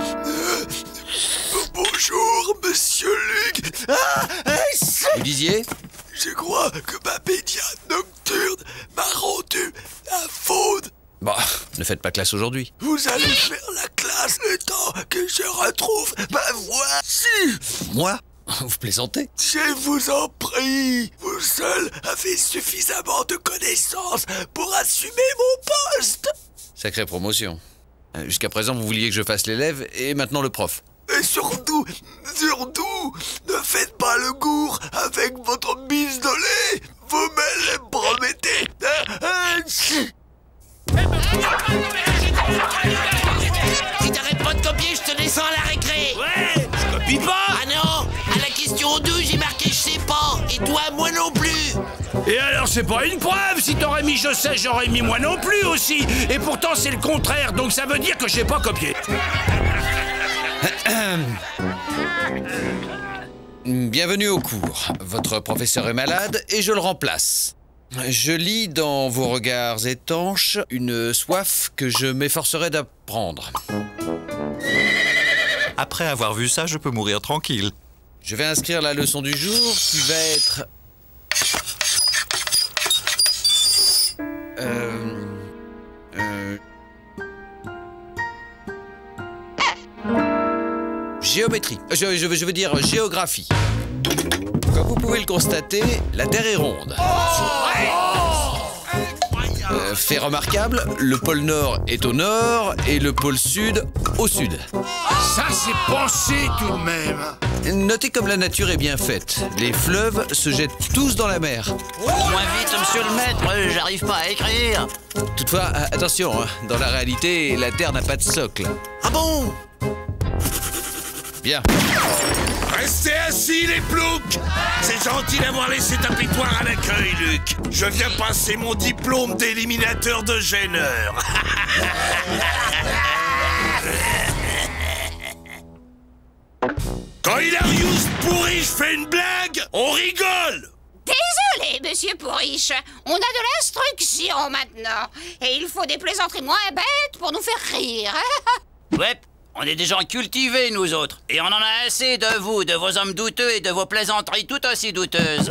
Bonjour, monsieur Luc. Ah, Vous disiez? Je crois que ma pédiatre nocturne m'a rendu la faute. Bah, ne faites pas classe aujourd'hui. Vous allez faire la classe le temps que je retrouve ma voix. Si. Moi? Vous plaisantez? Je vous en prie. Vous seul avez suffisamment de connaissances pour assumer mon poste. Sacrée promotion. Jusqu'à présent, vous vouliez que je fasse l'élève, et maintenant le prof. Et surtout, surtout, ne faites pas le gourd avec votre bise de lait. Vous me le promettez. Si t'arrêtes pas de copier, je te descends à la récré. Ouais, je copie pas. Ah non, à la question douze, j'ai marqué je sais pas. Et toi, moi non plus. Et alors, c'est pas une preuve. Si t'aurais mis je sais, j'aurais mis moi non plus aussi. Et pourtant, c'est le contraire, donc ça veut dire que j'ai pas copié. Bienvenue au cours. Votre professeur est malade et je le remplace. Je lis dans vos regards étanches une soif que je m'efforcerai d'apprendre. Après avoir vu ça, je peux mourir tranquille. Je vais inscrire la leçon du jour qui va être... Euh... Euh... Géométrie. Je, je, je veux dire géographie. Comme vous pouvez le constater, la Terre est ronde. Euh, fait remarquable, le pôle Nord est au nord et le pôle Sud au sud. Ça, c'est pensé tout de même. Notez comme la nature est bien faite. Les fleuves se jettent tous dans la mer. Moins vite, monsieur le maître, j'arrive pas à écrire. Toutefois, attention, dans la réalité, la Terre n'a pas de socle. Ah bon? Bien. Restez assis, les ploucs. C'est gentil d'avoir laissé ta victoire à l'accueil, Luc. Je viens passer mon diplôme d'éliminateur de gêneur. Quand Hilarius Pourriche fait une blague, on rigole. Désolé, monsieur Pourriche. On a de l'instruction maintenant. Et il faut des plaisanteries moins bêtes pour nous faire rire. Ouais, on est des gens cultivés, nous autres. Et on en a assez de vous, de vos hommes douteux et de vos plaisanteries tout aussi douteuses.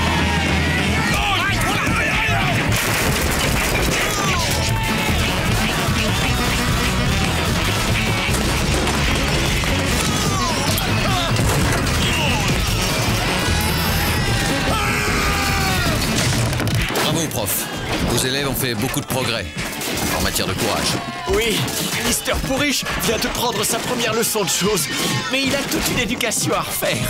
Bravo, prof. Vos élèves ont fait beaucoup de progrès en matière de courage. Oui, mister Pourriche vient de prendre sa première leçon de choses, mais il a toute une éducation à refaire.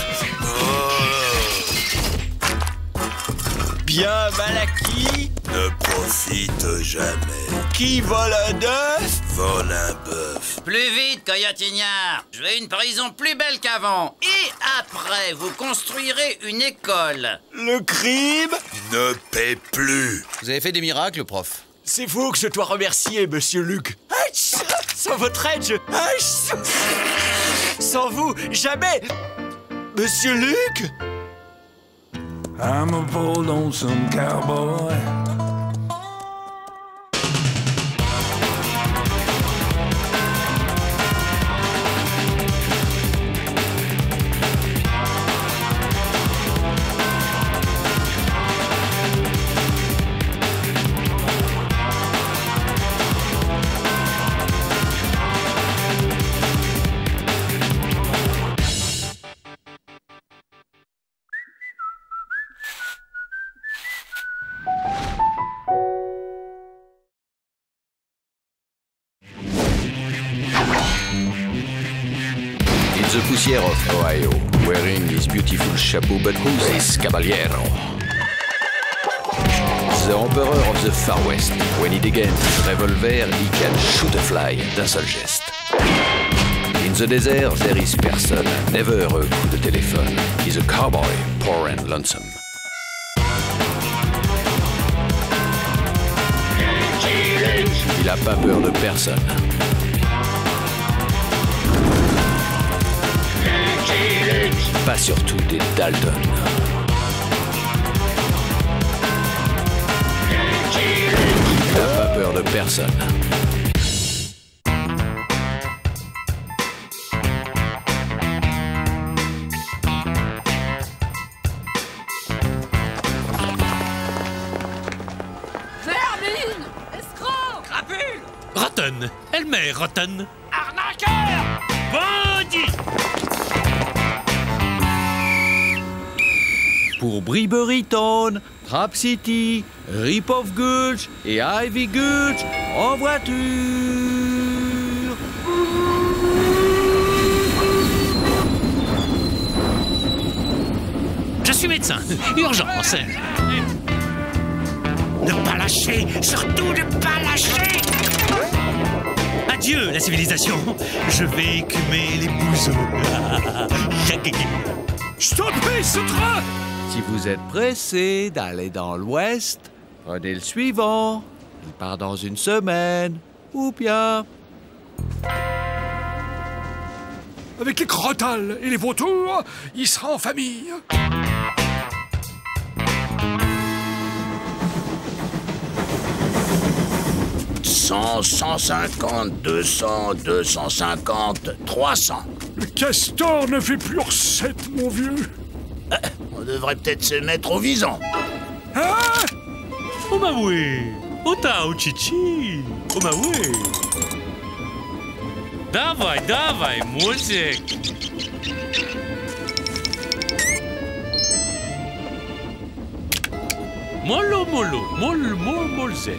Bien mal acquis. Ne profite jamais. Qui vole un œuf Vole un bœuf. Plus vite, coyotignard. Je veux une prison plus belle qu'avant. Et après, vous construirez une école. Le crime Ne paie plus. Vous avez fait des miracles, prof. C'est vous que je dois remercier, monsieur Luc. Sans votre aide, je... Sans vous, jamais. Monsieur Luc. I'm a bold lonesome cowboy. poussière of Ohio, wearing his beautiful chapeau, but who's this caballero? The Emperor of the Far West. When he degains his revolver, he can shoot a fly d'un seul geste. In the desert, there is person, never a coup de téléphone. He's a cowboy, poor and lonesome. Il a pas peur de personne. Pas surtout des Dalton. Il n'a pas peur de personne. Vermine! Escroc! Crapule! Rotten! Elle-met Rotten! Arnaqueur! Bandit! Pour Briberyton, Trap City, Rip of Gulch et Ivy Gulch en voiture. Je suis médecin. Urgence. Ne pas lâcher! Surtout ne pas lâcher! Adieu, la civilisation. Je vais écumer les bouseux. Stoppez ce train! Si vous êtes pressé d'aller dans l'ouest, prenez le suivant. Il part dans une semaine. Ou bien... Avec les crotales et les vautours, il sera en famille. cent, cent cinquante, deux cents, deux cent cinquante, trois cents. Le castor ne fait plus recette, mon vieux. Euh, on devrait peut-être se mettre au visant. Hein? Oh bah oui. Ota au chichi. Oh bah oui. Dawaj, dawaj, muzyk. Molo, molo, mol, mol, molzek.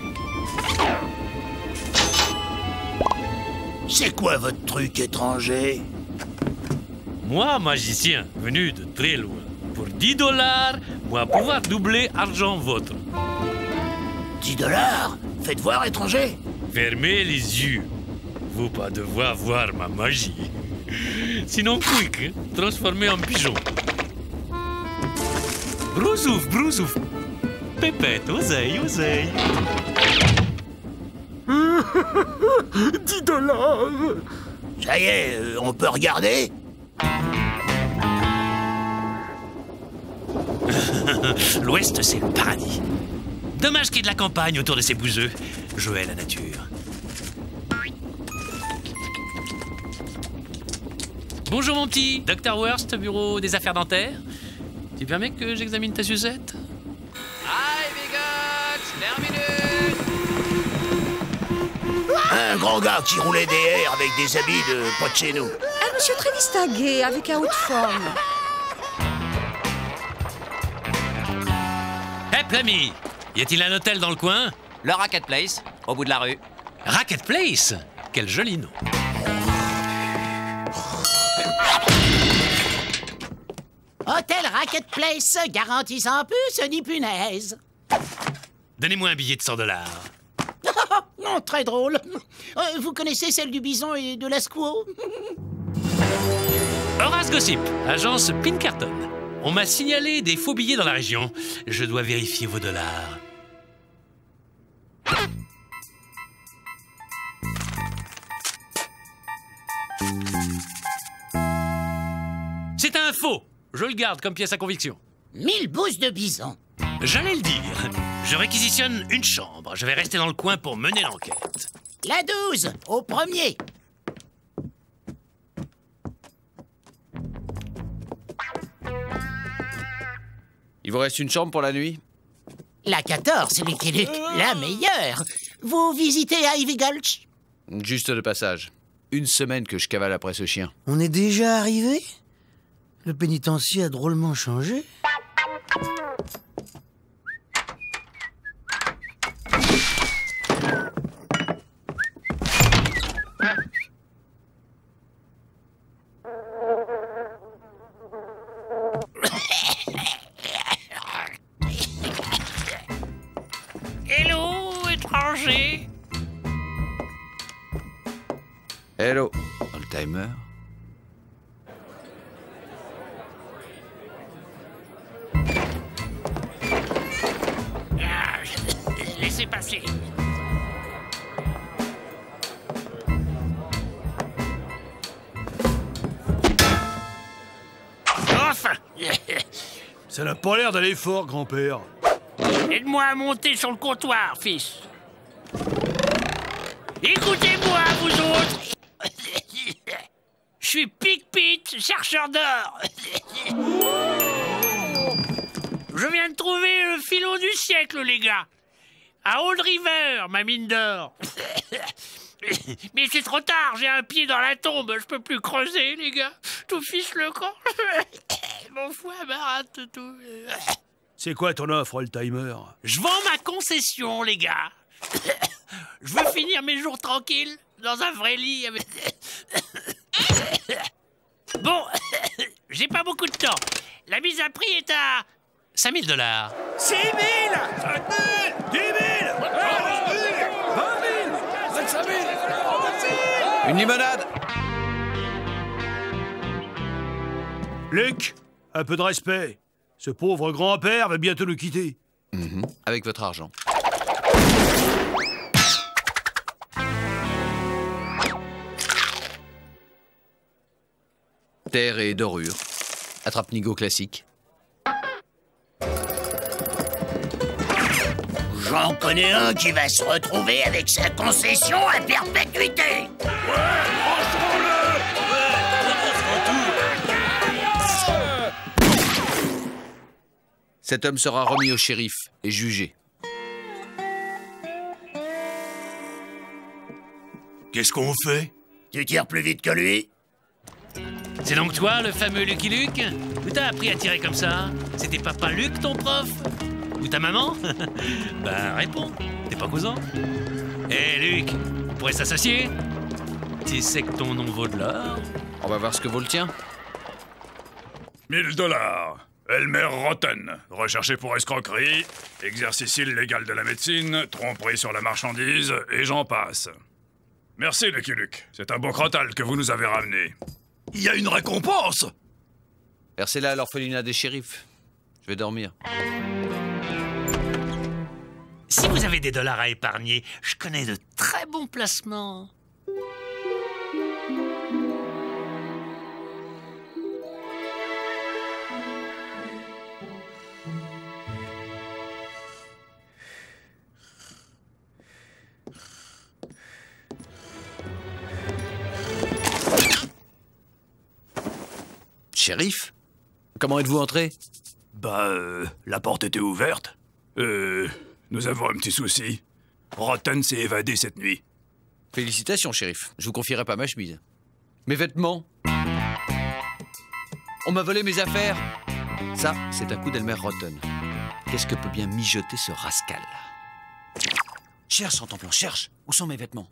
C'est quoi votre truc étranger? Moi, magicien, venu de très loin. Pour dix dollars, moi pouvoir doubler argent votre. dix dollars? Faites voir, étranger. Fermez les yeux. Vous pas devoir voir ma magie. Sinon, quick, hein? Transformé en pigeon. Brousouf, brousouf. Pépette, oseille, oseille. dix dollars. Ça y est, euh, on peut regarder? L'Ouest, c'est le paradis. Dommage qu'il y ait de la campagne autour de ces bouseux. Je hais la nature. Bonjour mon petit, docteur Worst, bureau des affaires dentaires. Tu permets que j'examine ta sucette? Ivy Gulch, terminus. Un grand gars qui roulait des airs avec des habits de pas de chez nous. Un monsieur très distingué, avec un haut de forme. Hé, hey, Plamy, y a-t-il un hôtel dans le coin? Le Racket Place, au bout de la rue. Racket Place? Quel joli nom. Hôtel Racket Place, garantissant plus ni punaise. Donnez-moi un billet de cent dollars. Non, très drôle. Euh, vous connaissez celle du bison et de la squaw? Horace Gossip, agence Pinkerton. On m'a signalé des faux billets dans la région. Je dois vérifier vos dollars. C'est un faux. Je le garde comme pièce à conviction. Mille bouses de bison. J'allais le dire. Je réquisitionne une chambre. Je vais rester dans le coin pour mener l'enquête. La douze, au premier. Il vous reste une chambre pour la nuit? La quatorze, Lucky Luke, la meilleure. Vous visitez Ivy Gulch? Juste de passage. Une semaine que je cavale après ce chien. On est déjà arrivé? Le pénitencier a drôlement changé. étranger. Hello, old-timer. Ah, laissez passer. Enfin. Ça n'a pas l'air d'aller fort, grand-père. Aide-moi à monter sur le comptoir, fils. Écoutez-moi, vous autres. Je suis Pic-Pete, chercheur d'or. Je viens de trouver le filon du siècle, les gars. À Old River, ma mine d'or. Mais c'est trop tard, j'ai un pied dans la tombe, je peux plus creuser, les gars. Tout fiche le camp. Mon foie m'arrête tout. C'est quoi ton offre, old-timer? Je vends ma concession, les gars. Je veux finir mes jours tranquilles, dans un vrai lit avec... Bon, j'ai pas beaucoup de temps. La mise à prix est à cinq mille dollars. six mille, cinq mille, dix mille, vingt mille, vingt-cinq mille. Une limonade. Luc, un peu de respect. Ce pauvre grand-père va bientôt nous quitter. Mmh, avec votre argent. Terre et dorure. Attrape-nigo classique. J'en connais un qui va se retrouver avec sa concession à perpétuité. Cet homme sera remis au shérif et jugé. Qu'est-ce qu'on fait? Tu tires plus vite que lui? C'est donc toi, le fameux Lucky Luke? Où t'as appris à tirer comme ça? C'était papa Luc, ton prof? Ou ta maman? Ben, réponds. T'es pas cousin? Hé, hey, Luc, on pourrait s'associer? Tu sais que ton nom vaut de l'or? On va voir ce que vaut le tien. mille dollars. Elmer Rotten, recherché pour escroquerie, exercice illégal de la médecine, tromperie sur la marchandise, et j'en passe. Merci, Lucky Luke. C'est un beau crotal que vous nous avez ramené. Il y a une récompense! Versez-la à l'orphelinat des shérifs. Je vais dormir. Si vous avez des dollars à épargner, je connais de très bons placements. Shérif? Comment êtes-vous entré? Bah, euh, la porte était ouverte. Euh, nous avons un petit souci. Rotten s'est évadé cette nuit. Félicitations, shérif. Je vous confierai pas ma chemise. Mes vêtements? On m'a volé mes affaires. Ça, c'est un coup d'Elmer Rotten. Qu'est-ce que peut bien mijoter ce rascal? Cherche, Centampion, cherche. Où sont mes vêtements?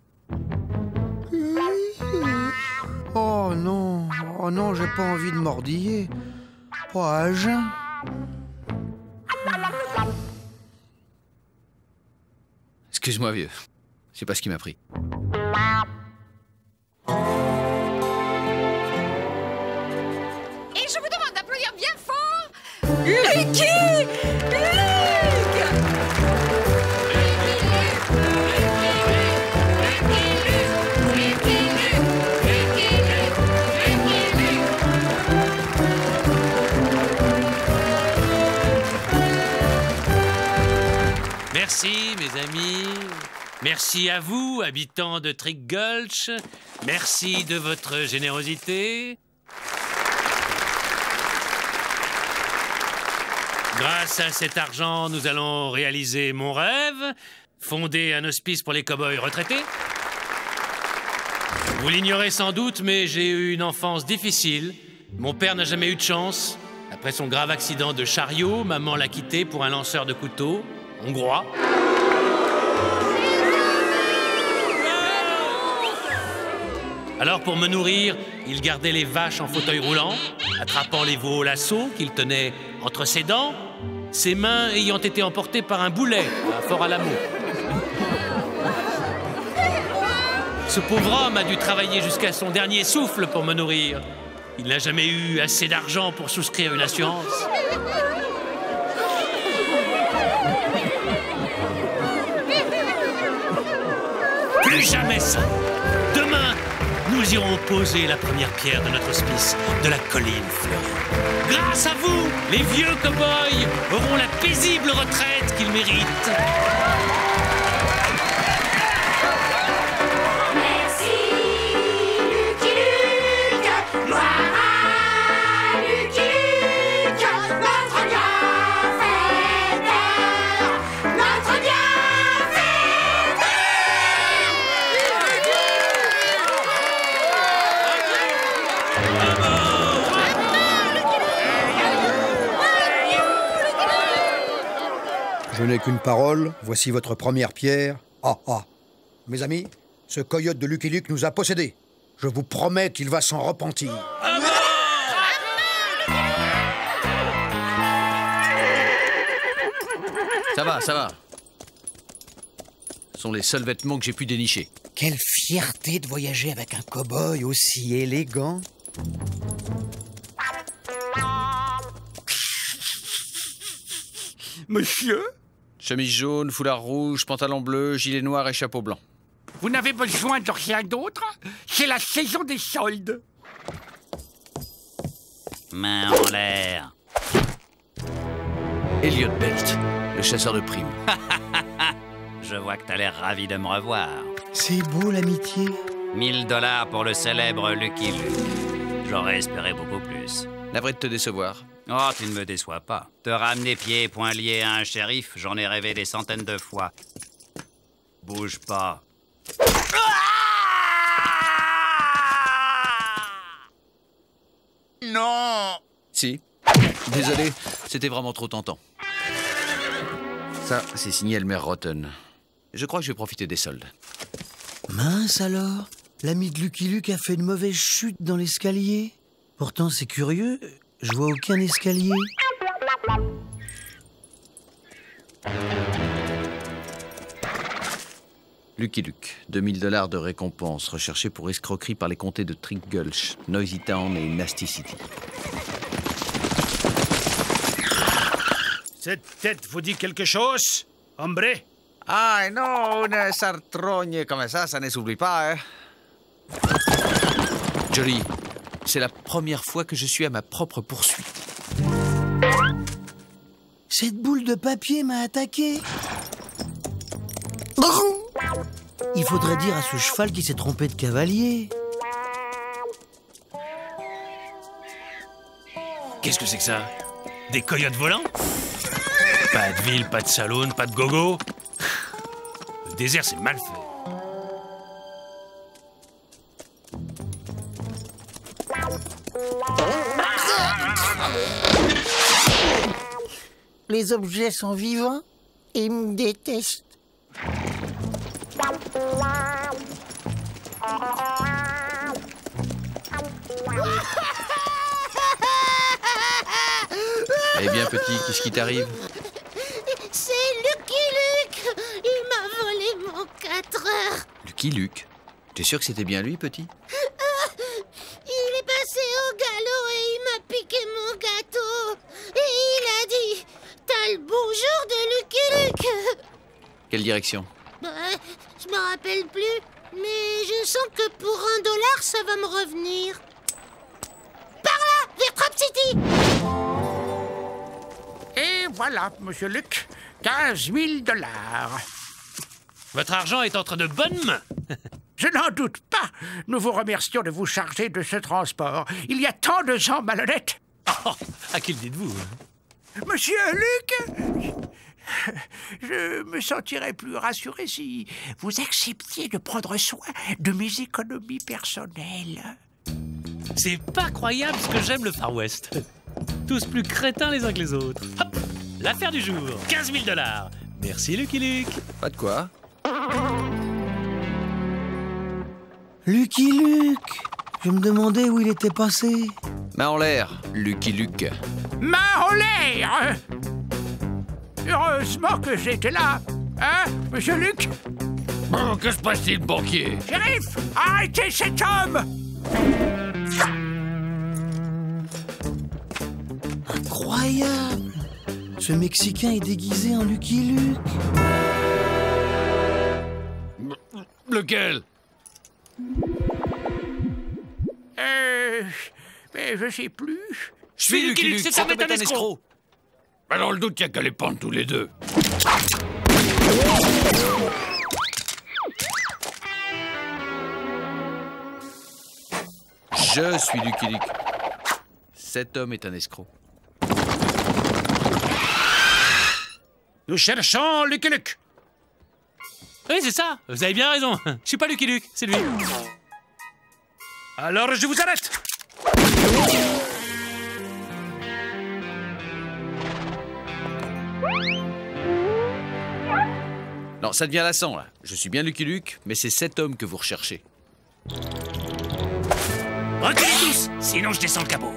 Oh non, oh non, j'ai pas envie de mordiller. Oh, à jeun. Excuse-moi, vieux. C'est pas ce qui m'a pris. Et je vous demande d'applaudir bien fort Lucky Luke. Merci, mes amis. Merci à vous, habitants de Trick Gulch. Merci de votre générosité. Grâce à cet argent, nous allons réaliser mon rêve, fonder un hospice pour les cow-boys retraités. Vous l'ignorez sans doute, mais j'ai eu une enfance difficile. Mon père n'a jamais eu de chance. Après son grave accident de chariot, maman l'a quitté pour un lanceur de couteau, hongrois. Alors, pour me nourrir, il gardait les vaches en fauteuil roulant, attrapant les veaux au lasso qu'il tenait entre ses dents, ses mains ayant été emportées par un boulet à Fort-Alamo. Ce pauvre homme a dû travailler jusqu'à son dernier souffle pour me nourrir. Il n'a jamais eu assez d'argent pour souscrire une assurance. Plus jamais ça. Demain, nous irons poser la première pierre de notre hospice de la colline fleurie. Grâce à vous, les vieux cow-boys auront la paisible retraite qu'ils méritent. Je n'ai qu'une parole, voici votre première pierre. Ah ah. Mes amis, ce coyote de Lucky Luke nous a possédés. Je vous promets qu'il va s'en repentir. Ça va, ça va. Ce sont les seuls vêtements que j'ai pu dénicher. Quelle fierté de voyager avec un cow-boy aussi élégant. Monsieur? Chemise jaune, foulard rouge, pantalon bleu, gilet noir et chapeau blanc. Vous n'avez besoin de rien d'autre? C'est la saison des soldes. Main en l'air. Elliot Belt, le chasseur de primes. Je vois que t'as l'air ravi de me revoir. C'est beau l'amitié. mille dollars pour le célèbre Lucky Luke. J'aurais espéré beaucoup plus. Navré de te décevoir. Oh, tu ne me déçois pas. Te ramener pieds et poings liés à un shérif, j'en ai rêvé des centaines de fois. Bouge pas. Non! Si. Désolé, c'était vraiment trop tentant. Ça, c'est signé Elmer Rotten. Je crois que je vais profiter des soldes. Mince alors, l'ami de Lucky Luke a fait une mauvaise chute dans l'escalier. Pourtant, c'est curieux, je vois aucun escalier. Lucky Luke, deux mille dollars de récompense recherché pour escroquerie par les comtés de Trick Gulch, Noisy Town et Nasty City. Cette tête vous dit quelque chose, hombre? Ah non, une sartrogne comme ça, ça ne s'oublie pas, hein. Jolie, c'est la première fois que je suis à ma propre poursuite. Cette boule de papier m'a attaqué. Il faudrait dire à ce cheval qui s'est trompé de cavalier. Qu'est-ce que c'est que ça? Des coyotes volants? Pas de ville, pas de saloon, pas de gogo. Le désert, c'est mal fait. Les objets sont vivants et me détestent. Eh bien, petit, qu'est-ce qui t'arrive? C'est Lucky Luke. Il m'a volé mon quatre heures. Lucky Luke? T'es sûr que c'était bien lui, petit? Ah, il est passé au galop et il m'a piqué mon gâteau. Et il a dit, t'as le bonjour de Lucky Luke. Quelle direction? Bah, je me rappelle plus. Mais je sens que pour un dollar, ça va me revenir. Par là, vers Trap City. Et voilà, monsieur Luke, quinze mille dollars. Votre argent est entre de bonnes mains. Je n'en doute pas. Nous vous remercions de vous charger de ce transport. Il y a tant de gens malhonnêtes. Oh, à qui le dites-vous? Monsieur Luke, je me sentirais plus rassuré si vous acceptiez de prendre soin de mes économies personnelles. C'est pas croyable ce que j'aime le Far West. Tous plus crétins les uns que les autres. Hop, l'affaire du jour, quinze mille dollars. Merci Lucky Luke. Pas de quoi. Lucky Luke! Je me demandais où il était passé. Main en l'air, Lucky Luke. Main en l'air! Heureusement que j'étais là, hein, monsieur Luke? Oh, que se passe-t-il, banquier? Shérif, arrêtez cet homme! Incroyable! Ce Mexicain est déguisé en Lucky Luke. Lequel? Euh... Mais je sais plus. Je suis Lucky Luke, c'est un escroc. Bah dans le doute, il n'y a qu'à les pendre tous les deux. Je suis Lucky Luke. Cet homme est un escroc. Nous cherchons Lucky Luke. Oui, c'est ça. Vous avez bien raison. Je suis pas Lucky Luke, c'est lui. Alors je vous arrête. Non, ça devient lassant, là. Je suis bien Lucky Luke, mais c'est cet homme que vous recherchez. Reculez tous, sinon je descends le cabot.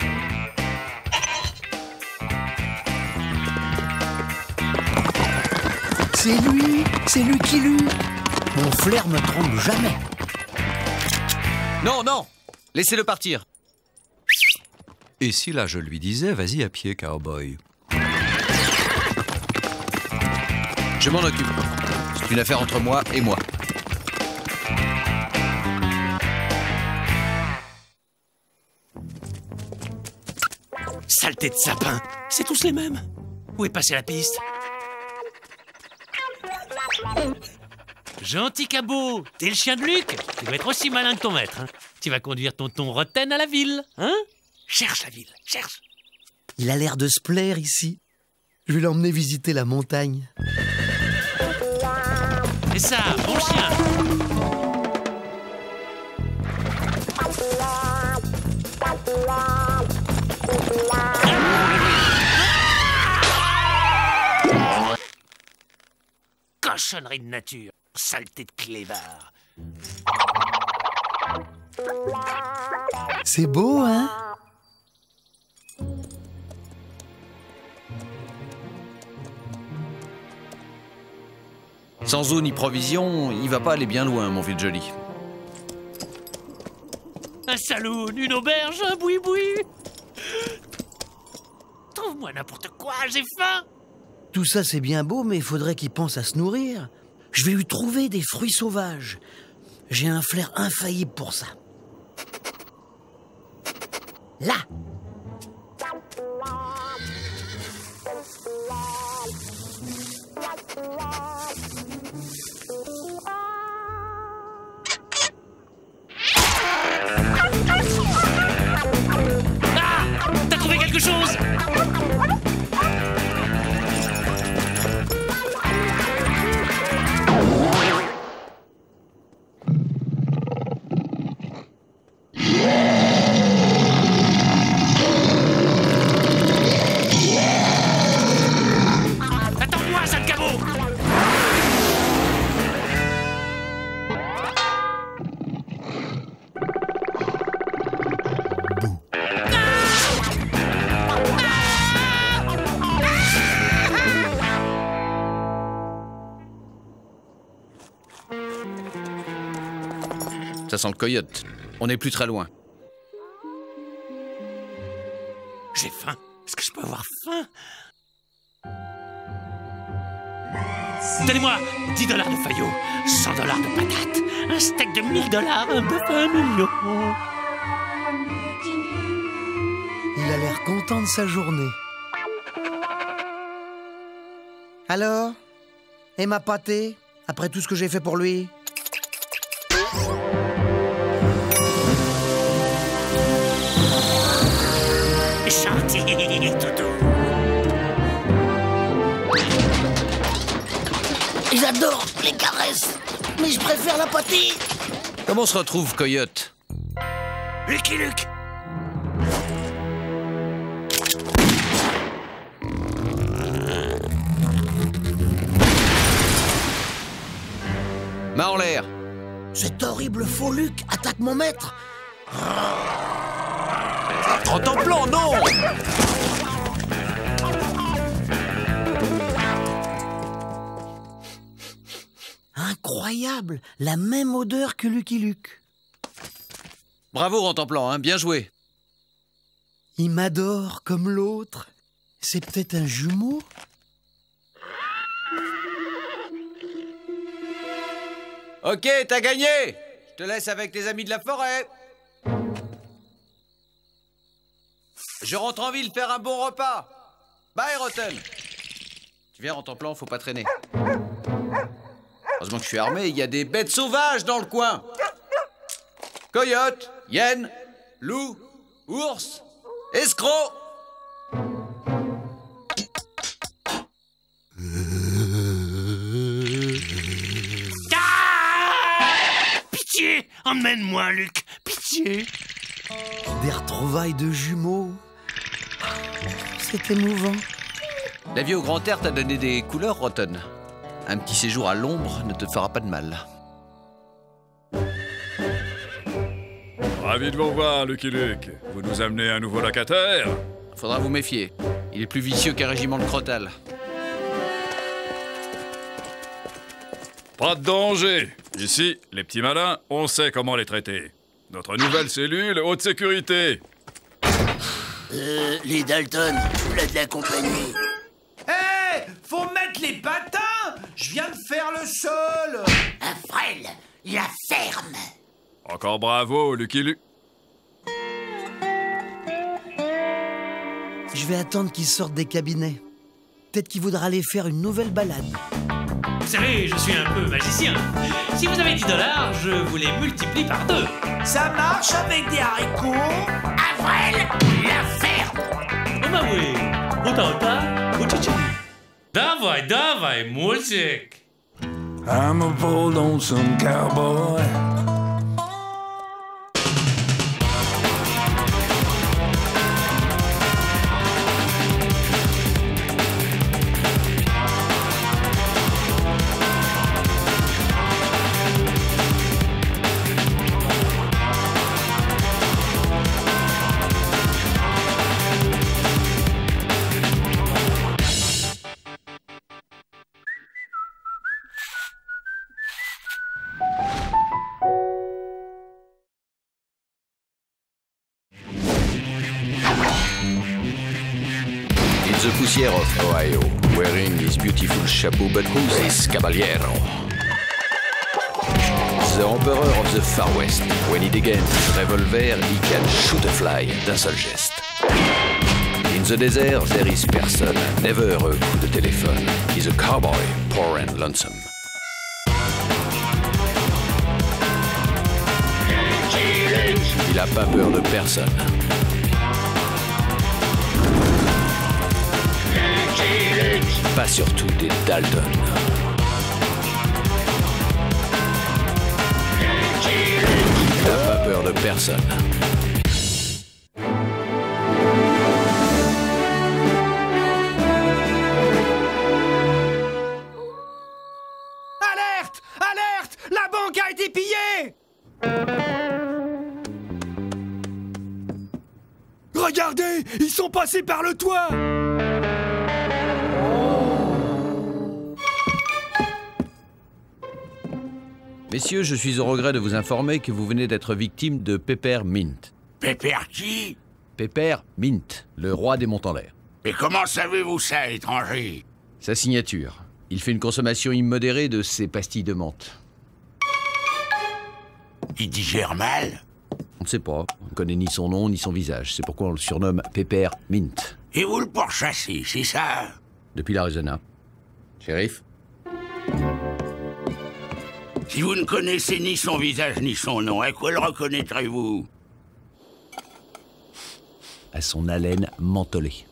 C'est lui, c'est Lucky Luke. Mon flair me trompe jamais. Non, non, laissez-le partir. Et si là je lui disais, vas-y à pied, cowboy? Je m'en occupe. C'est une affaire entre moi et moi. Saleté de sapin, c'est tous les mêmes. Où est passée la piste? Gentil cabot, t'es le chien de Luc. Tu dois être aussi malin que ton maître. Hein. Tu vas conduire tonton Rotten à la ville, hein? Cherche la ville, cherche. Il a l'air de se plaire ici. Je vais l'emmener visiter la montagne. C'est ça, bon chien. Cochonnerie de nature, saleté de clévard. C'est beau, hein? Sans eau ni provision, il va pas aller bien loin, mon vieux Jolly. Un saloon, une auberge, un boui-boui. Trouve-moi n'importe quoi, j'ai faim. Tout ça, c'est bien beau, mais il faudrait qu'il pense à se nourrir. Je vais lui trouver des fruits sauvages. J'ai un flair infaillible pour ça. Là! Ah! T'as trouvé quelque chose? Attends-moi, sale cabot! Ça sent le coyote. On n'est plus très loin. J'ai faim. Est-ce que je peux avoir faim? Donnez-moi dix dollars de faillot, cent dollars de patates, un steak de mille dollars, un bœuf à un million. Il a l'air content de sa journée. Alors? Et ma pâtée? Après tout ce que j'ai fait pour lui? Gentil, toutou. J'adore les caresses, mais je préfère la pâtée. Comment on se retrouve, coyote? Lucky Luke. Main en l'air. Cet horrible faux Luc attaque mon maître. trente en plan, non! Incroyable. incroyable, la même odeur que Lucky Luke. Bravo, Rentemplant, hein, bien joué. Il m'adore comme l'autre. C'est peut-être un jumeau? Ok, t'as gagné. Je te laisse avec tes amis de la forêt. Je rentre en ville faire un bon repas. Bye, Rotten. Tu viens, Rentemplant, faut pas traîner. Heureusement que je suis armé, il y a des bêtes sauvages dans le coin. Coyote, hyène, loup, ours, escroc. Pitié! Emmène-moi, Luc! Pitié! Des retrouvailles de jumeaux. C'est émouvant. La vie au grand air t'a donné des couleurs, Rotten. Un petit séjour à l'ombre ne te fera pas de mal. Ravi de vous revoir, Lucky Luke. Vous nous amenez un nouveau locataire? Faudra vous méfier. Il est plus vicieux qu'un régiment de Crottal. Pas de danger. Ici, les petits malins, on sait comment les traiter. Notre nouvelle cellule haute sécurité. Euh, les Dalton, là de la compagnie. Hé hey, faut mettre les patins. Je viens de faire le sol. Un frêle, la ferme. Encore bravo, Lucky Luke. Je vais attendre qu'il sorte des cabinets. Peut-être qu'il voudra aller faire une nouvelle balade. Vous savez, je suis un peu magicien. Si vous avez dix dollars, je vous les multiplie par deux. Ça marche avec des haricots. Avril, la ferme. Oh bah oui. Ota ota, uchichi. Dawaj, dawaj, music. I'm a poor lonesome cowboy. The Poussière of Ohio, wearing his beautiful chapeau, but who's this caballero? The Emperor of the Far West. When he degains his revolver, he can shoot a fly d'un seul geste. In the desert, there is person, never a coup de téléphone. He's a cowboy, poor and lonesome. Il a pas peur de personne. Pas surtout des Dalton. Il n'a pas peur de personne. Alerte! Alerte! La banque a été pillée! Regardez! Ils sont passés par le toit! Messieurs, je suis au regret de vous informer que vous venez d'être victime de Peppermint. Pepper qui? Peppermint, le roi des monts en l'air. Mais comment savez-vous ça, étranger? Sa signature. Il fait une consommation immodérée de ces pastilles de menthe. Il digère mal? On ne sait pas. On ne connaît ni son nom, ni son visage. C'est pourquoi on le surnomme Peppermint. Et vous le pourchassez, c'est ça? Depuis l'Arizona. Shérif? Si vous ne connaissez ni son visage ni son nom, à quoi le reconnaîtrez-vous? À son haleine mentholée.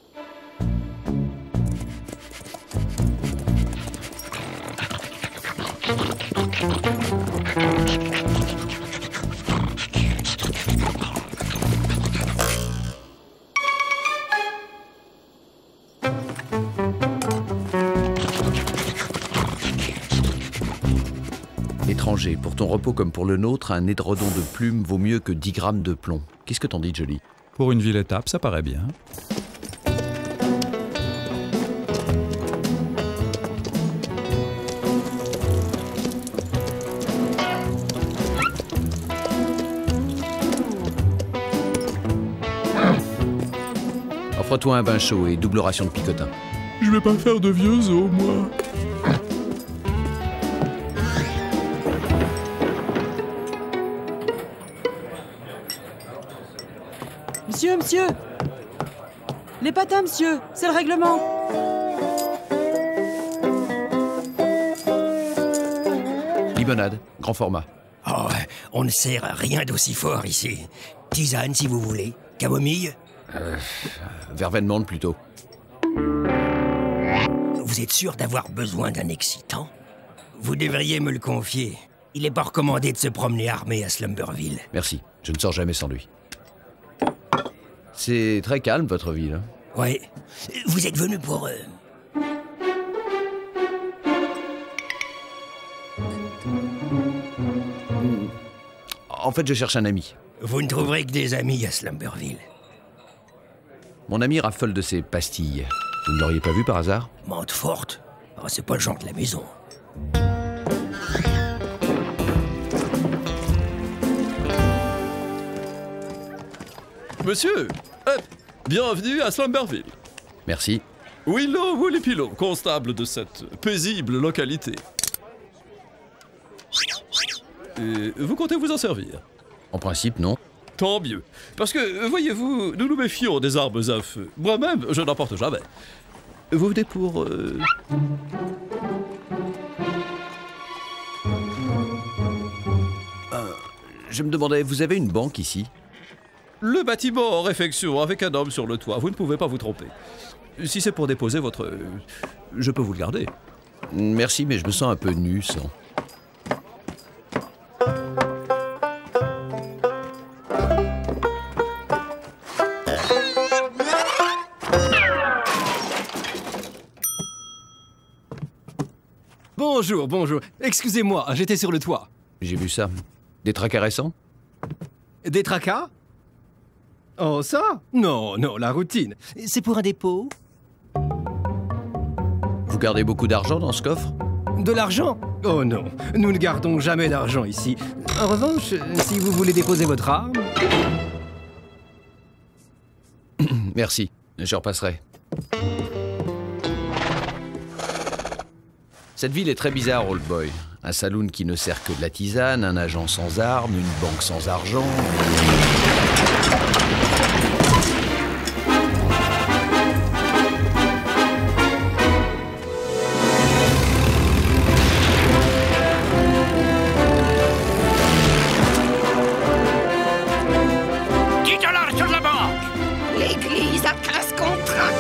Étranger, pour ton repos comme pour le nôtre, un édredon de plumes vaut mieux que dix grammes de plomb. Qu'est-ce que t'en dis, Jolie? Pour une ville étape, ça paraît bien. Offre-toi un bain chaud et double ration de picotin. Je vais pas faire de vieux os, moi. Monsieur, monsieur! Les patins, monsieur! C'est le règlement! Limonade, grand format. Oh, on ne sert à rien d'aussi fort ici. Tisane, si vous voulez. Camomille? Euh, verveine monde plutôt. Vous êtes sûr d'avoir besoin d'un excitant? Vous devriez me le confier. Il est pas recommandé de se promener armé à Slumberville. Merci, je ne sors jamais sans lui. C'est très calme, votre ville. Hein? Ouais. Vous êtes venu pour... Euh... En fait, je cherche un ami. Vous ne trouverez que des amis à Slumberville. Mon ami raffole de ses pastilles. Vous ne l'auriez pas vu par hasard? Menthe forte. Oh, c'est pas le genre de la maison. Monsieur, hop, bienvenue à Slumberville. Merci. Willow Woolipilo, constable de cette paisible localité. Et vous comptez vous en servir? En principe, non. Tant mieux. Parce que, voyez-vous, nous nous méfions des armes à feu. Moi-même, je n'en porte jamais. Vous venez pour... Euh... Euh, je me demandais, vous avez une banque ici? Le bâtiment en réfection avec un homme sur le toit. Vous ne pouvez pas vous tromper. Si c'est pour déposer votre... Je peux vous le garder. Merci, mais je me sens un peu nu sans... Bonjour, bonjour. Excusez-moi, j'étais sur le toit. J'ai vu ça. Des tracas récents? Des tracas? Oh, ça? Non, non, la routine. C'est pour un dépôt? Vous gardez beaucoup d'argent dans ce coffre? De l'argent? Oh non, nous ne gardons jamais d'argent ici. En revanche, si vous voulez déposer votre arme... Merci, je repasserai. Cette ville est très bizarre, Old Boy. Un saloon qui ne sert que de la tisane, un agent sans armes, une banque sans argent... Qui te lâche sur la banque? L'église a quinze contre un.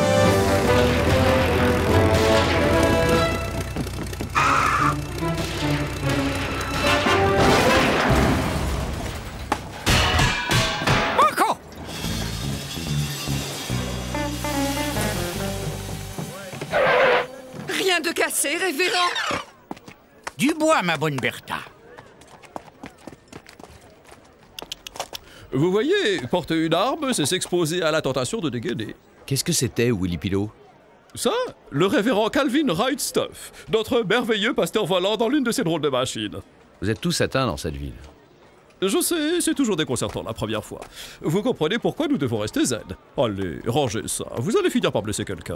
Rien de cassé, révérend. Du bois, ma bonne Bertha. Vous voyez, porter une arme, c'est s'exposer à la tentation de dégainer. Qu'est-ce que c'était, Woolipilo? Ça, le révérend Calvin Wrightstuff, notre merveilleux pasteur volant dans l'une de ces drôles de machines. Vous êtes tous atteints dans cette ville. Je sais, c'est toujours déconcertant la première fois. Vous comprenez pourquoi nous devons rester zen. Allez, rangez ça, vous allez finir par blesser quelqu'un.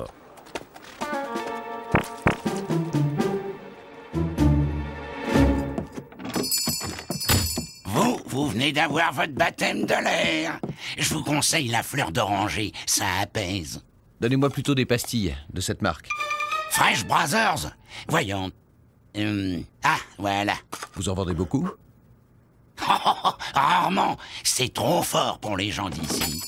Vous, vous venez d'avoir votre baptême de l'air. Je vous conseille la fleur d'oranger, ça apaise. Donnez-moi plutôt des pastilles de cette marque. Fresh Brothers. Voyons. Hum, ah, voilà. Vous en vendez beaucoup? Oh, oh, oh, rarement. C'est trop fort pour les gens d'ici.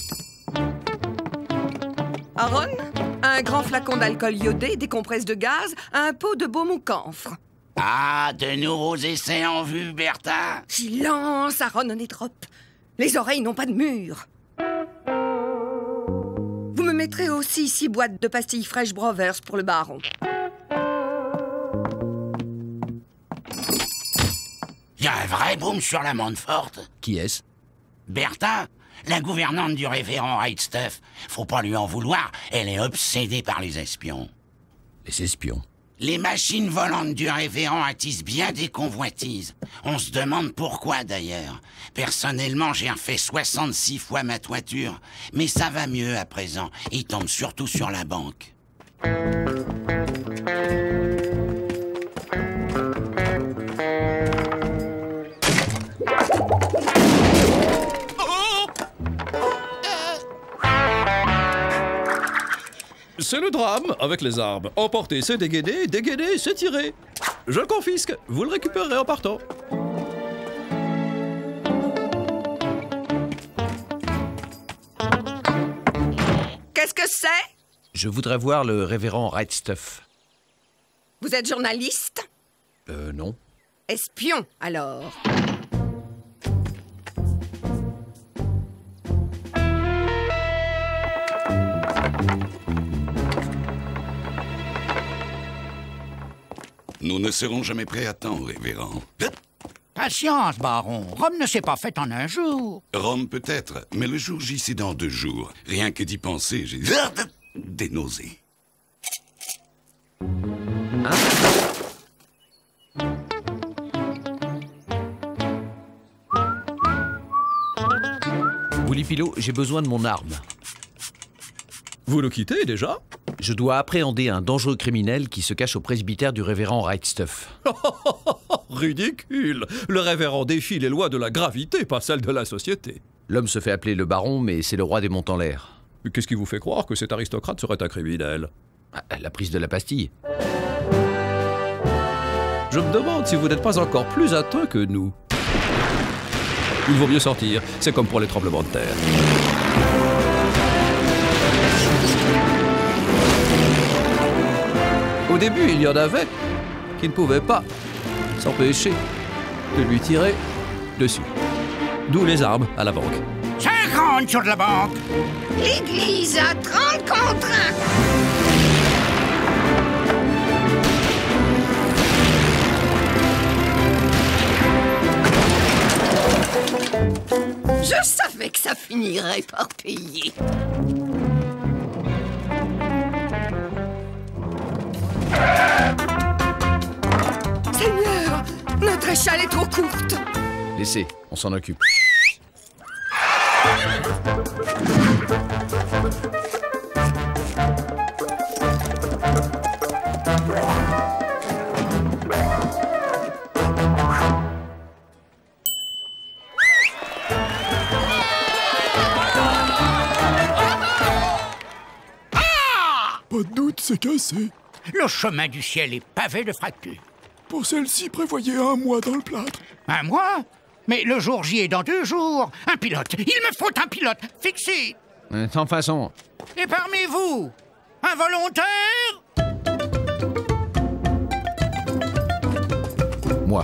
Aaron, un grand flacon d'alcool iodé, des compresses de gaz, un pot de baume au camphre. Ah, de nouveaux essais en vue, Bertha. Silence, Aaron Onetrop. Les oreilles n'ont pas de mur. Vous me mettrez aussi six boîtes de pastilles Fresh Brothers pour le baron. Il y a un vrai boom sur la Montfort. Qui est-ce? Bertha, la gouvernante du révérend Wrightstuff. Faut pas lui en vouloir, elle est obsédée par les espions. Les espions? Les machines volantes du révérend attisent bien des convoitises. On se demande pourquoi, d'ailleurs. Personnellement, j'ai refait soixante-six fois ma toiture. Mais ça va mieux à présent. Il tombe surtout sur la banque. C'est le drame avec les armes. Emporter, c'est dégainer, dégainer, c'est tirer. Je le confisque, vous le récupérerez en partant. Qu'est-ce que c'est? Je voudrais voir le révérend Right Stuff. Vous êtes journaliste? Euh, non. Espion, alors. Nous ne serons jamais prêts à temps, révérend. Patience, baron. Rome ne s'est pas faite en un jour. Rome peut-être, mais le jour J, c'est dans deux jours. Rien que d'y penser, j'ai des nausées. Hein? Boulipilo, j'ai besoin de mon arme. Vous nous quittez déjà? Je dois appréhender un dangereux criminel qui se cache au presbytère du révérend Right Stuff. Ridicule! Le révérend défie les lois de la gravité, pas celles de la société. L'homme se fait appeler le baron, mais c'est le roi des monts en l'air. Qu'est-ce qui vous fait croire que cet aristocrate serait un criminel? La prise de la pastille. Je me demande si vous n'êtes pas encore plus atteint que nous. Il vaut mieux sortir, c'est comme pour les tremblements de terre. Au début, il y en avait qui ne pouvaient pas s'empêcher de lui tirer dessus. D'où les armes à la banque. cinquante sur de la banque. L'église a trente contre un. Je savais que ça finirait par payer. Seigneur, notre échelle est trop courte. Laissez, on s'en occupe. Pas de doute, c'est cassé. Le chemin du ciel est pavé de fractures. Pour celle-ci, prévoyez un mois dans le plâtre. Un mois? Mais le jour J est dans deux jours. Un pilote. Il me faut un pilote. Fixé. Euh, sans façon. Et parmi vous, un volontaire? Moi.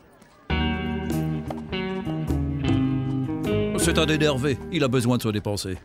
C'est un énervé. Il a besoin de se dépenser.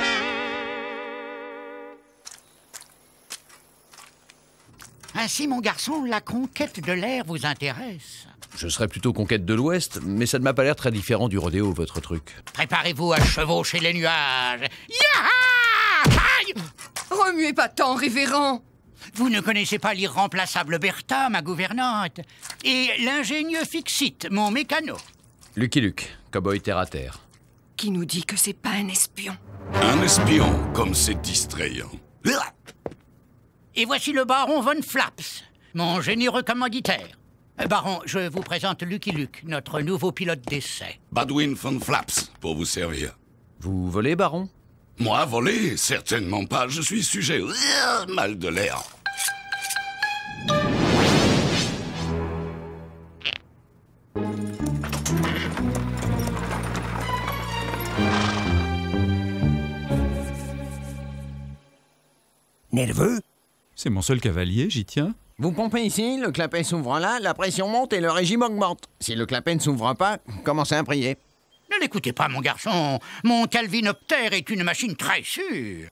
Ainsi, mon garçon, la conquête de l'air vous intéresse. Je serais plutôt conquête de l'Ouest, mais ça ne m'a pas l'air très différent du rodéo, votre truc. Préparez-vous à chevaucher les nuages. Yaha! Aïe! Remuez pas tant, révérend. Vous ne connaissez pas l'irremplaçable Bertha, ma gouvernante, et l'ingénieux Fixit, mon mécano. Lucky Luke, cow-boy terre-à-terre. Qui nous dit que c'est pas un espion? Un espion, comme c'est distrayant. Et voici le baron von Flaps, mon généreux commanditaire. Baron, je vous présente Lucky Luke, notre nouveau pilote d'essai. Badwin von Flaps, pour vous servir. Vous volez, baron? Moi, voler? Certainement pas. Je suis sujet au mal de l'air. Nerveux? C'est mon seul cavalier, j'y tiens. Vous pompez ici, le clapet s'ouvre là, la pression monte et le régime augmente. Si le clapet ne s'ouvre pas, commencez à prier. Ne l'écoutez pas, mon garçon. Mon calvinoptère est une machine très sûre.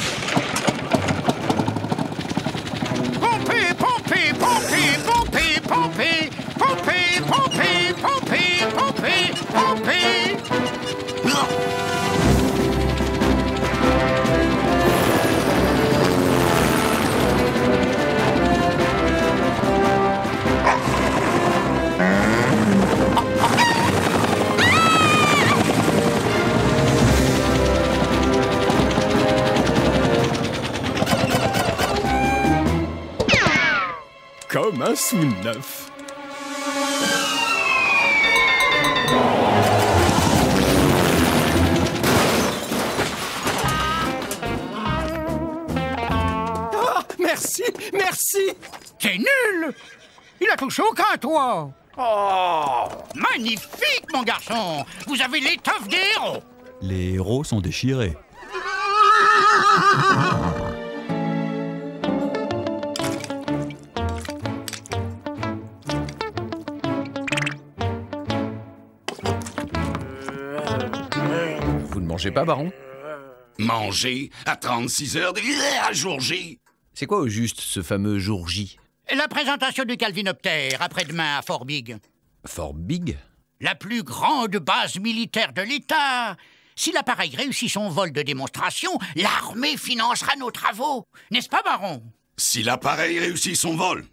Pompez, pompez, pompez, pompez, pompez, pompez, pompez, pompez, pompez, pompez. main sous neuf. Oh, merci, merci. C'est nul. Il a touché aucun toit. Oh, magnifique, mon garçon. Vous avez l'étoffe des héros. Les héros sont déchirés. Vous ne mangez pas, baron? Manger à trente-six heures de... à jour J. C'est quoi au juste ce fameux jour J? La présentation du Calvinoptère après-demain à Fort Big. Fort Big? La plus grande base militaire de l'État. Si l'appareil réussit son vol de démonstration, l'armée financera nos travaux. N'est-ce pas, baron? Si l'appareil réussit son vol.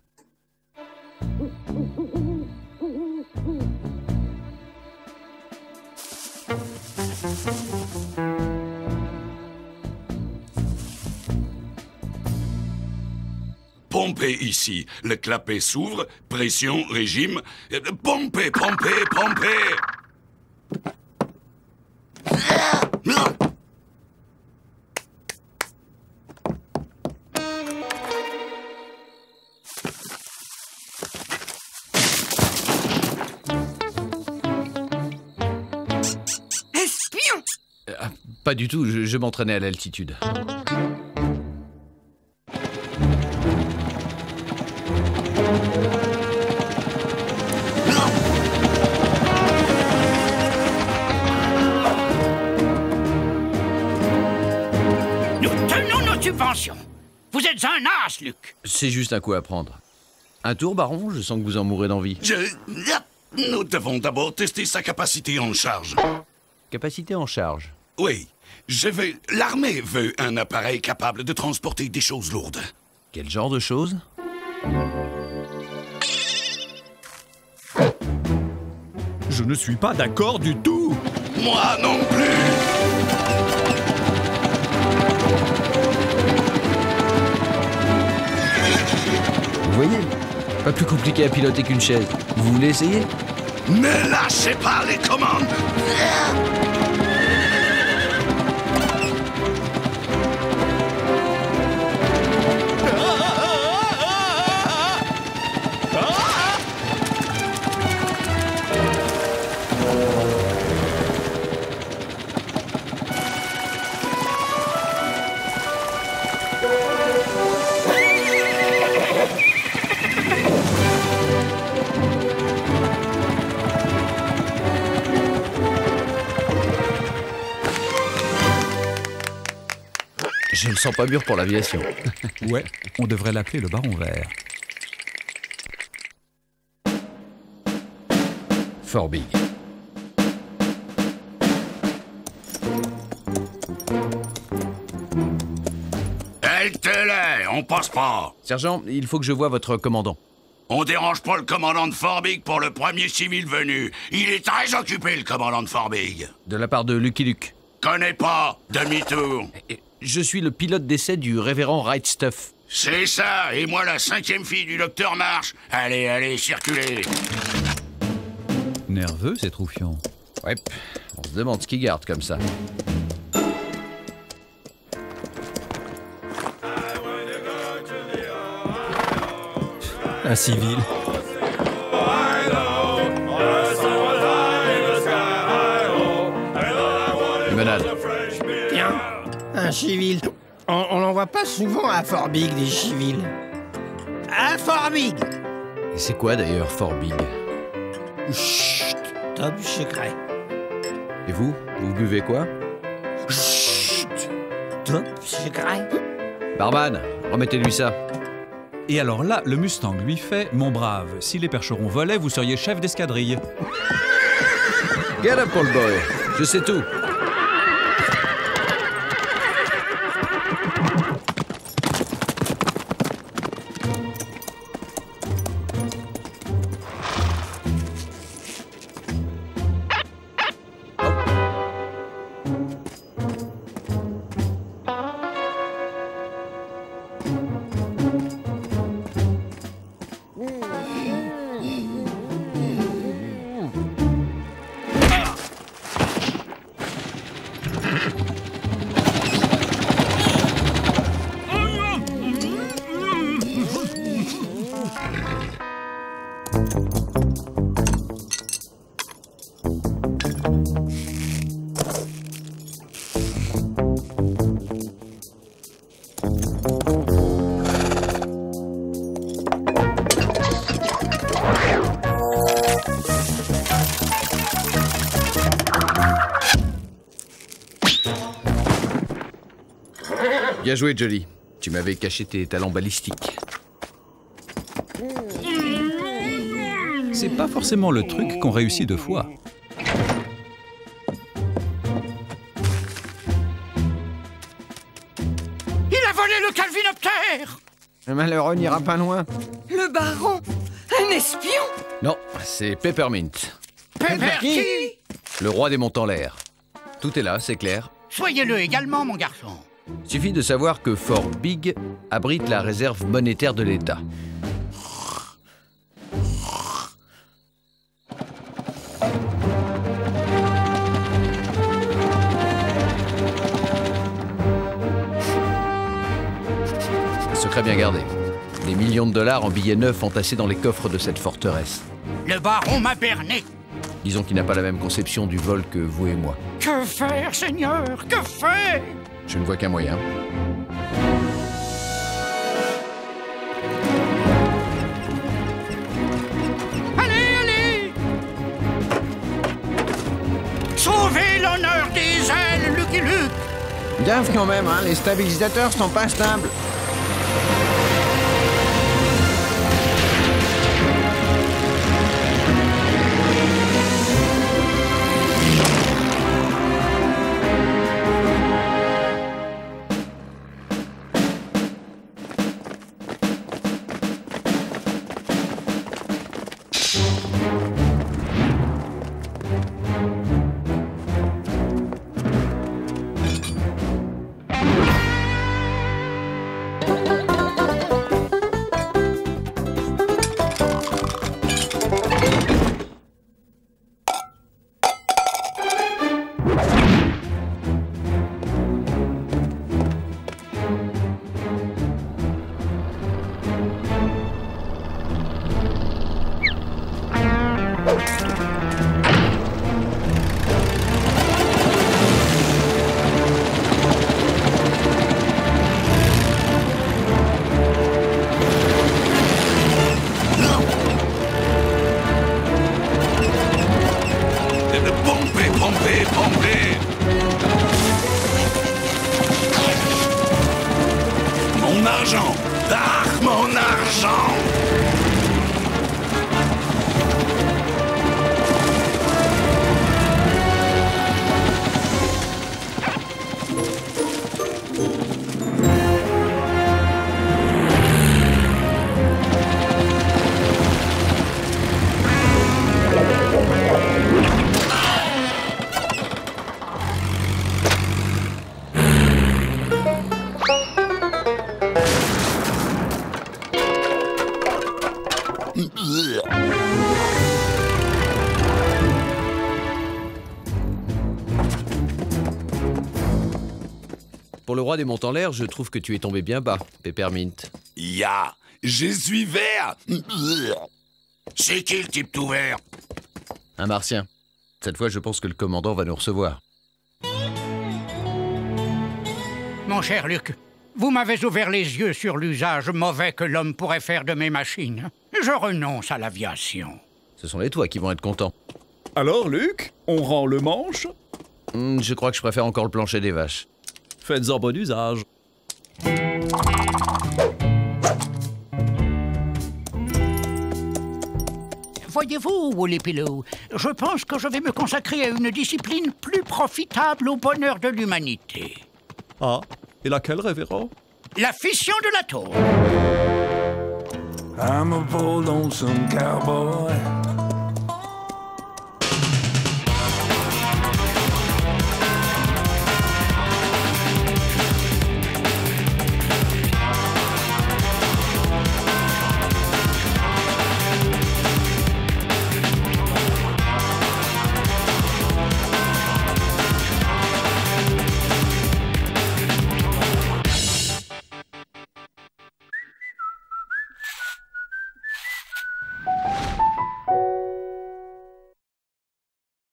Pompez ici. Le clapet s'ouvre. Pression, régime. Pompez, pompez, pompez. Espion! Euh, pas du tout, je, je m'entraînais à l'altitude. Nous tenons nos subventions. Vous êtes un as, Luc. C'est juste un coup à prendre. Un tour, baron? Je sens que vous en mourrez d'envie. Je... Nous devons d'abord tester sa capacité en charge. Capacité en charge? Oui. Je veux... L'armée veut un appareil capable de transporter des choses lourdes. Quel genre de choses? Je ne suis pas d'accord du tout. Moi non plus. Vous voyez? Pas plus compliqué à piloter qu'une chaise. Vous voulez essayer? Ne lâchez pas les commandes. Je le sens pas mûr pour l'aviation. Ouais, on devrait l'appeler le baron vert. Fort Big. Elle te l'est, on passe pas. Sergent, il faut que je voie votre commandant. On dérange pas le commandant de Fort Big pour le premier civil venu. Il est très occupé, le commandant de Fort Big. De la part de Lucky Luke. Connais pas, demi-tour. Je suis le pilote d'essai du révérend Right Stuff. C'est ça, et moi la cinquième fille du docteur Marsh. Allez, allez, circulez. Nerveux, c'est Troufion. Ouais, on se demande ce qu'il garde comme ça. Un civil. Limonade. Tiens, un civil. On, on n'en voit pas souvent à Fort Big, des civils. À Fort Big! Et c'est quoi d'ailleurs Fort Big? Chut, top secret. Et vous? Vous buvez quoi? Chut, top secret. Barman, remettez-lui ça. Et alors là, le Mustang lui fait « Mon brave, si les percherons volaient, vous seriez chef d'escadrille. » Get up, old boy. Je sais tout. Bien joué, Jolly. Tu m'avais caché tes talents balistiques. C'est pas forcément le truc qu'on réussit deux fois. Il a volé le calvinoptère! Le malheureux n'ira pas loin. Le baron! Un espion! Non, c'est Peppermint. Pepper qui? Le roi des monts en l'air. Tout est là, c'est clair. Soyez-le également, mon garçon. Suffit de savoir que Fort Big abrite la réserve monétaire de l'État. Secret bien gardé. Des millions de dollars en billets neufs entassés dans les coffres de cette forteresse. Le baron m'a berné. Disons qu'il n'a pas la même conception du vol que vous et moi. Que faire, Seigneur? Que faire? Je ne vois qu'un moyen. Allez, allez! Sauvez l'honneur des ailes, Lucky Luke! Gaffe quand même, hein, les stabilisateurs sont pas stables. Mon argent! Ah, mon argent! Pour le roi des monts en l'air, je trouve que tu es tombé bien bas, Peppermint. Ya, je suis vert. C'est qui le type tout vert? Un martien. Cette fois, je pense que le commandant va nous recevoir. Mon cher Luc, vous m'avez ouvert les yeux sur l'usage mauvais que l'homme pourrait faire de mes machines. Je renonce à l'aviation. Ce sont les toits qui vont être contents. Alors, Luc, on rend le manche? Hmm, je crois que je préfère encore le plancher des vaches. Faites-en bon usage. Voyez-vous, Woolly Pillow, je pense que je vais me consacrer à une discipline plus profitable au bonheur de l'humanité. Ah, et laquelle, révérend? La fission de l'atome. I'm a poor lonesome cowboy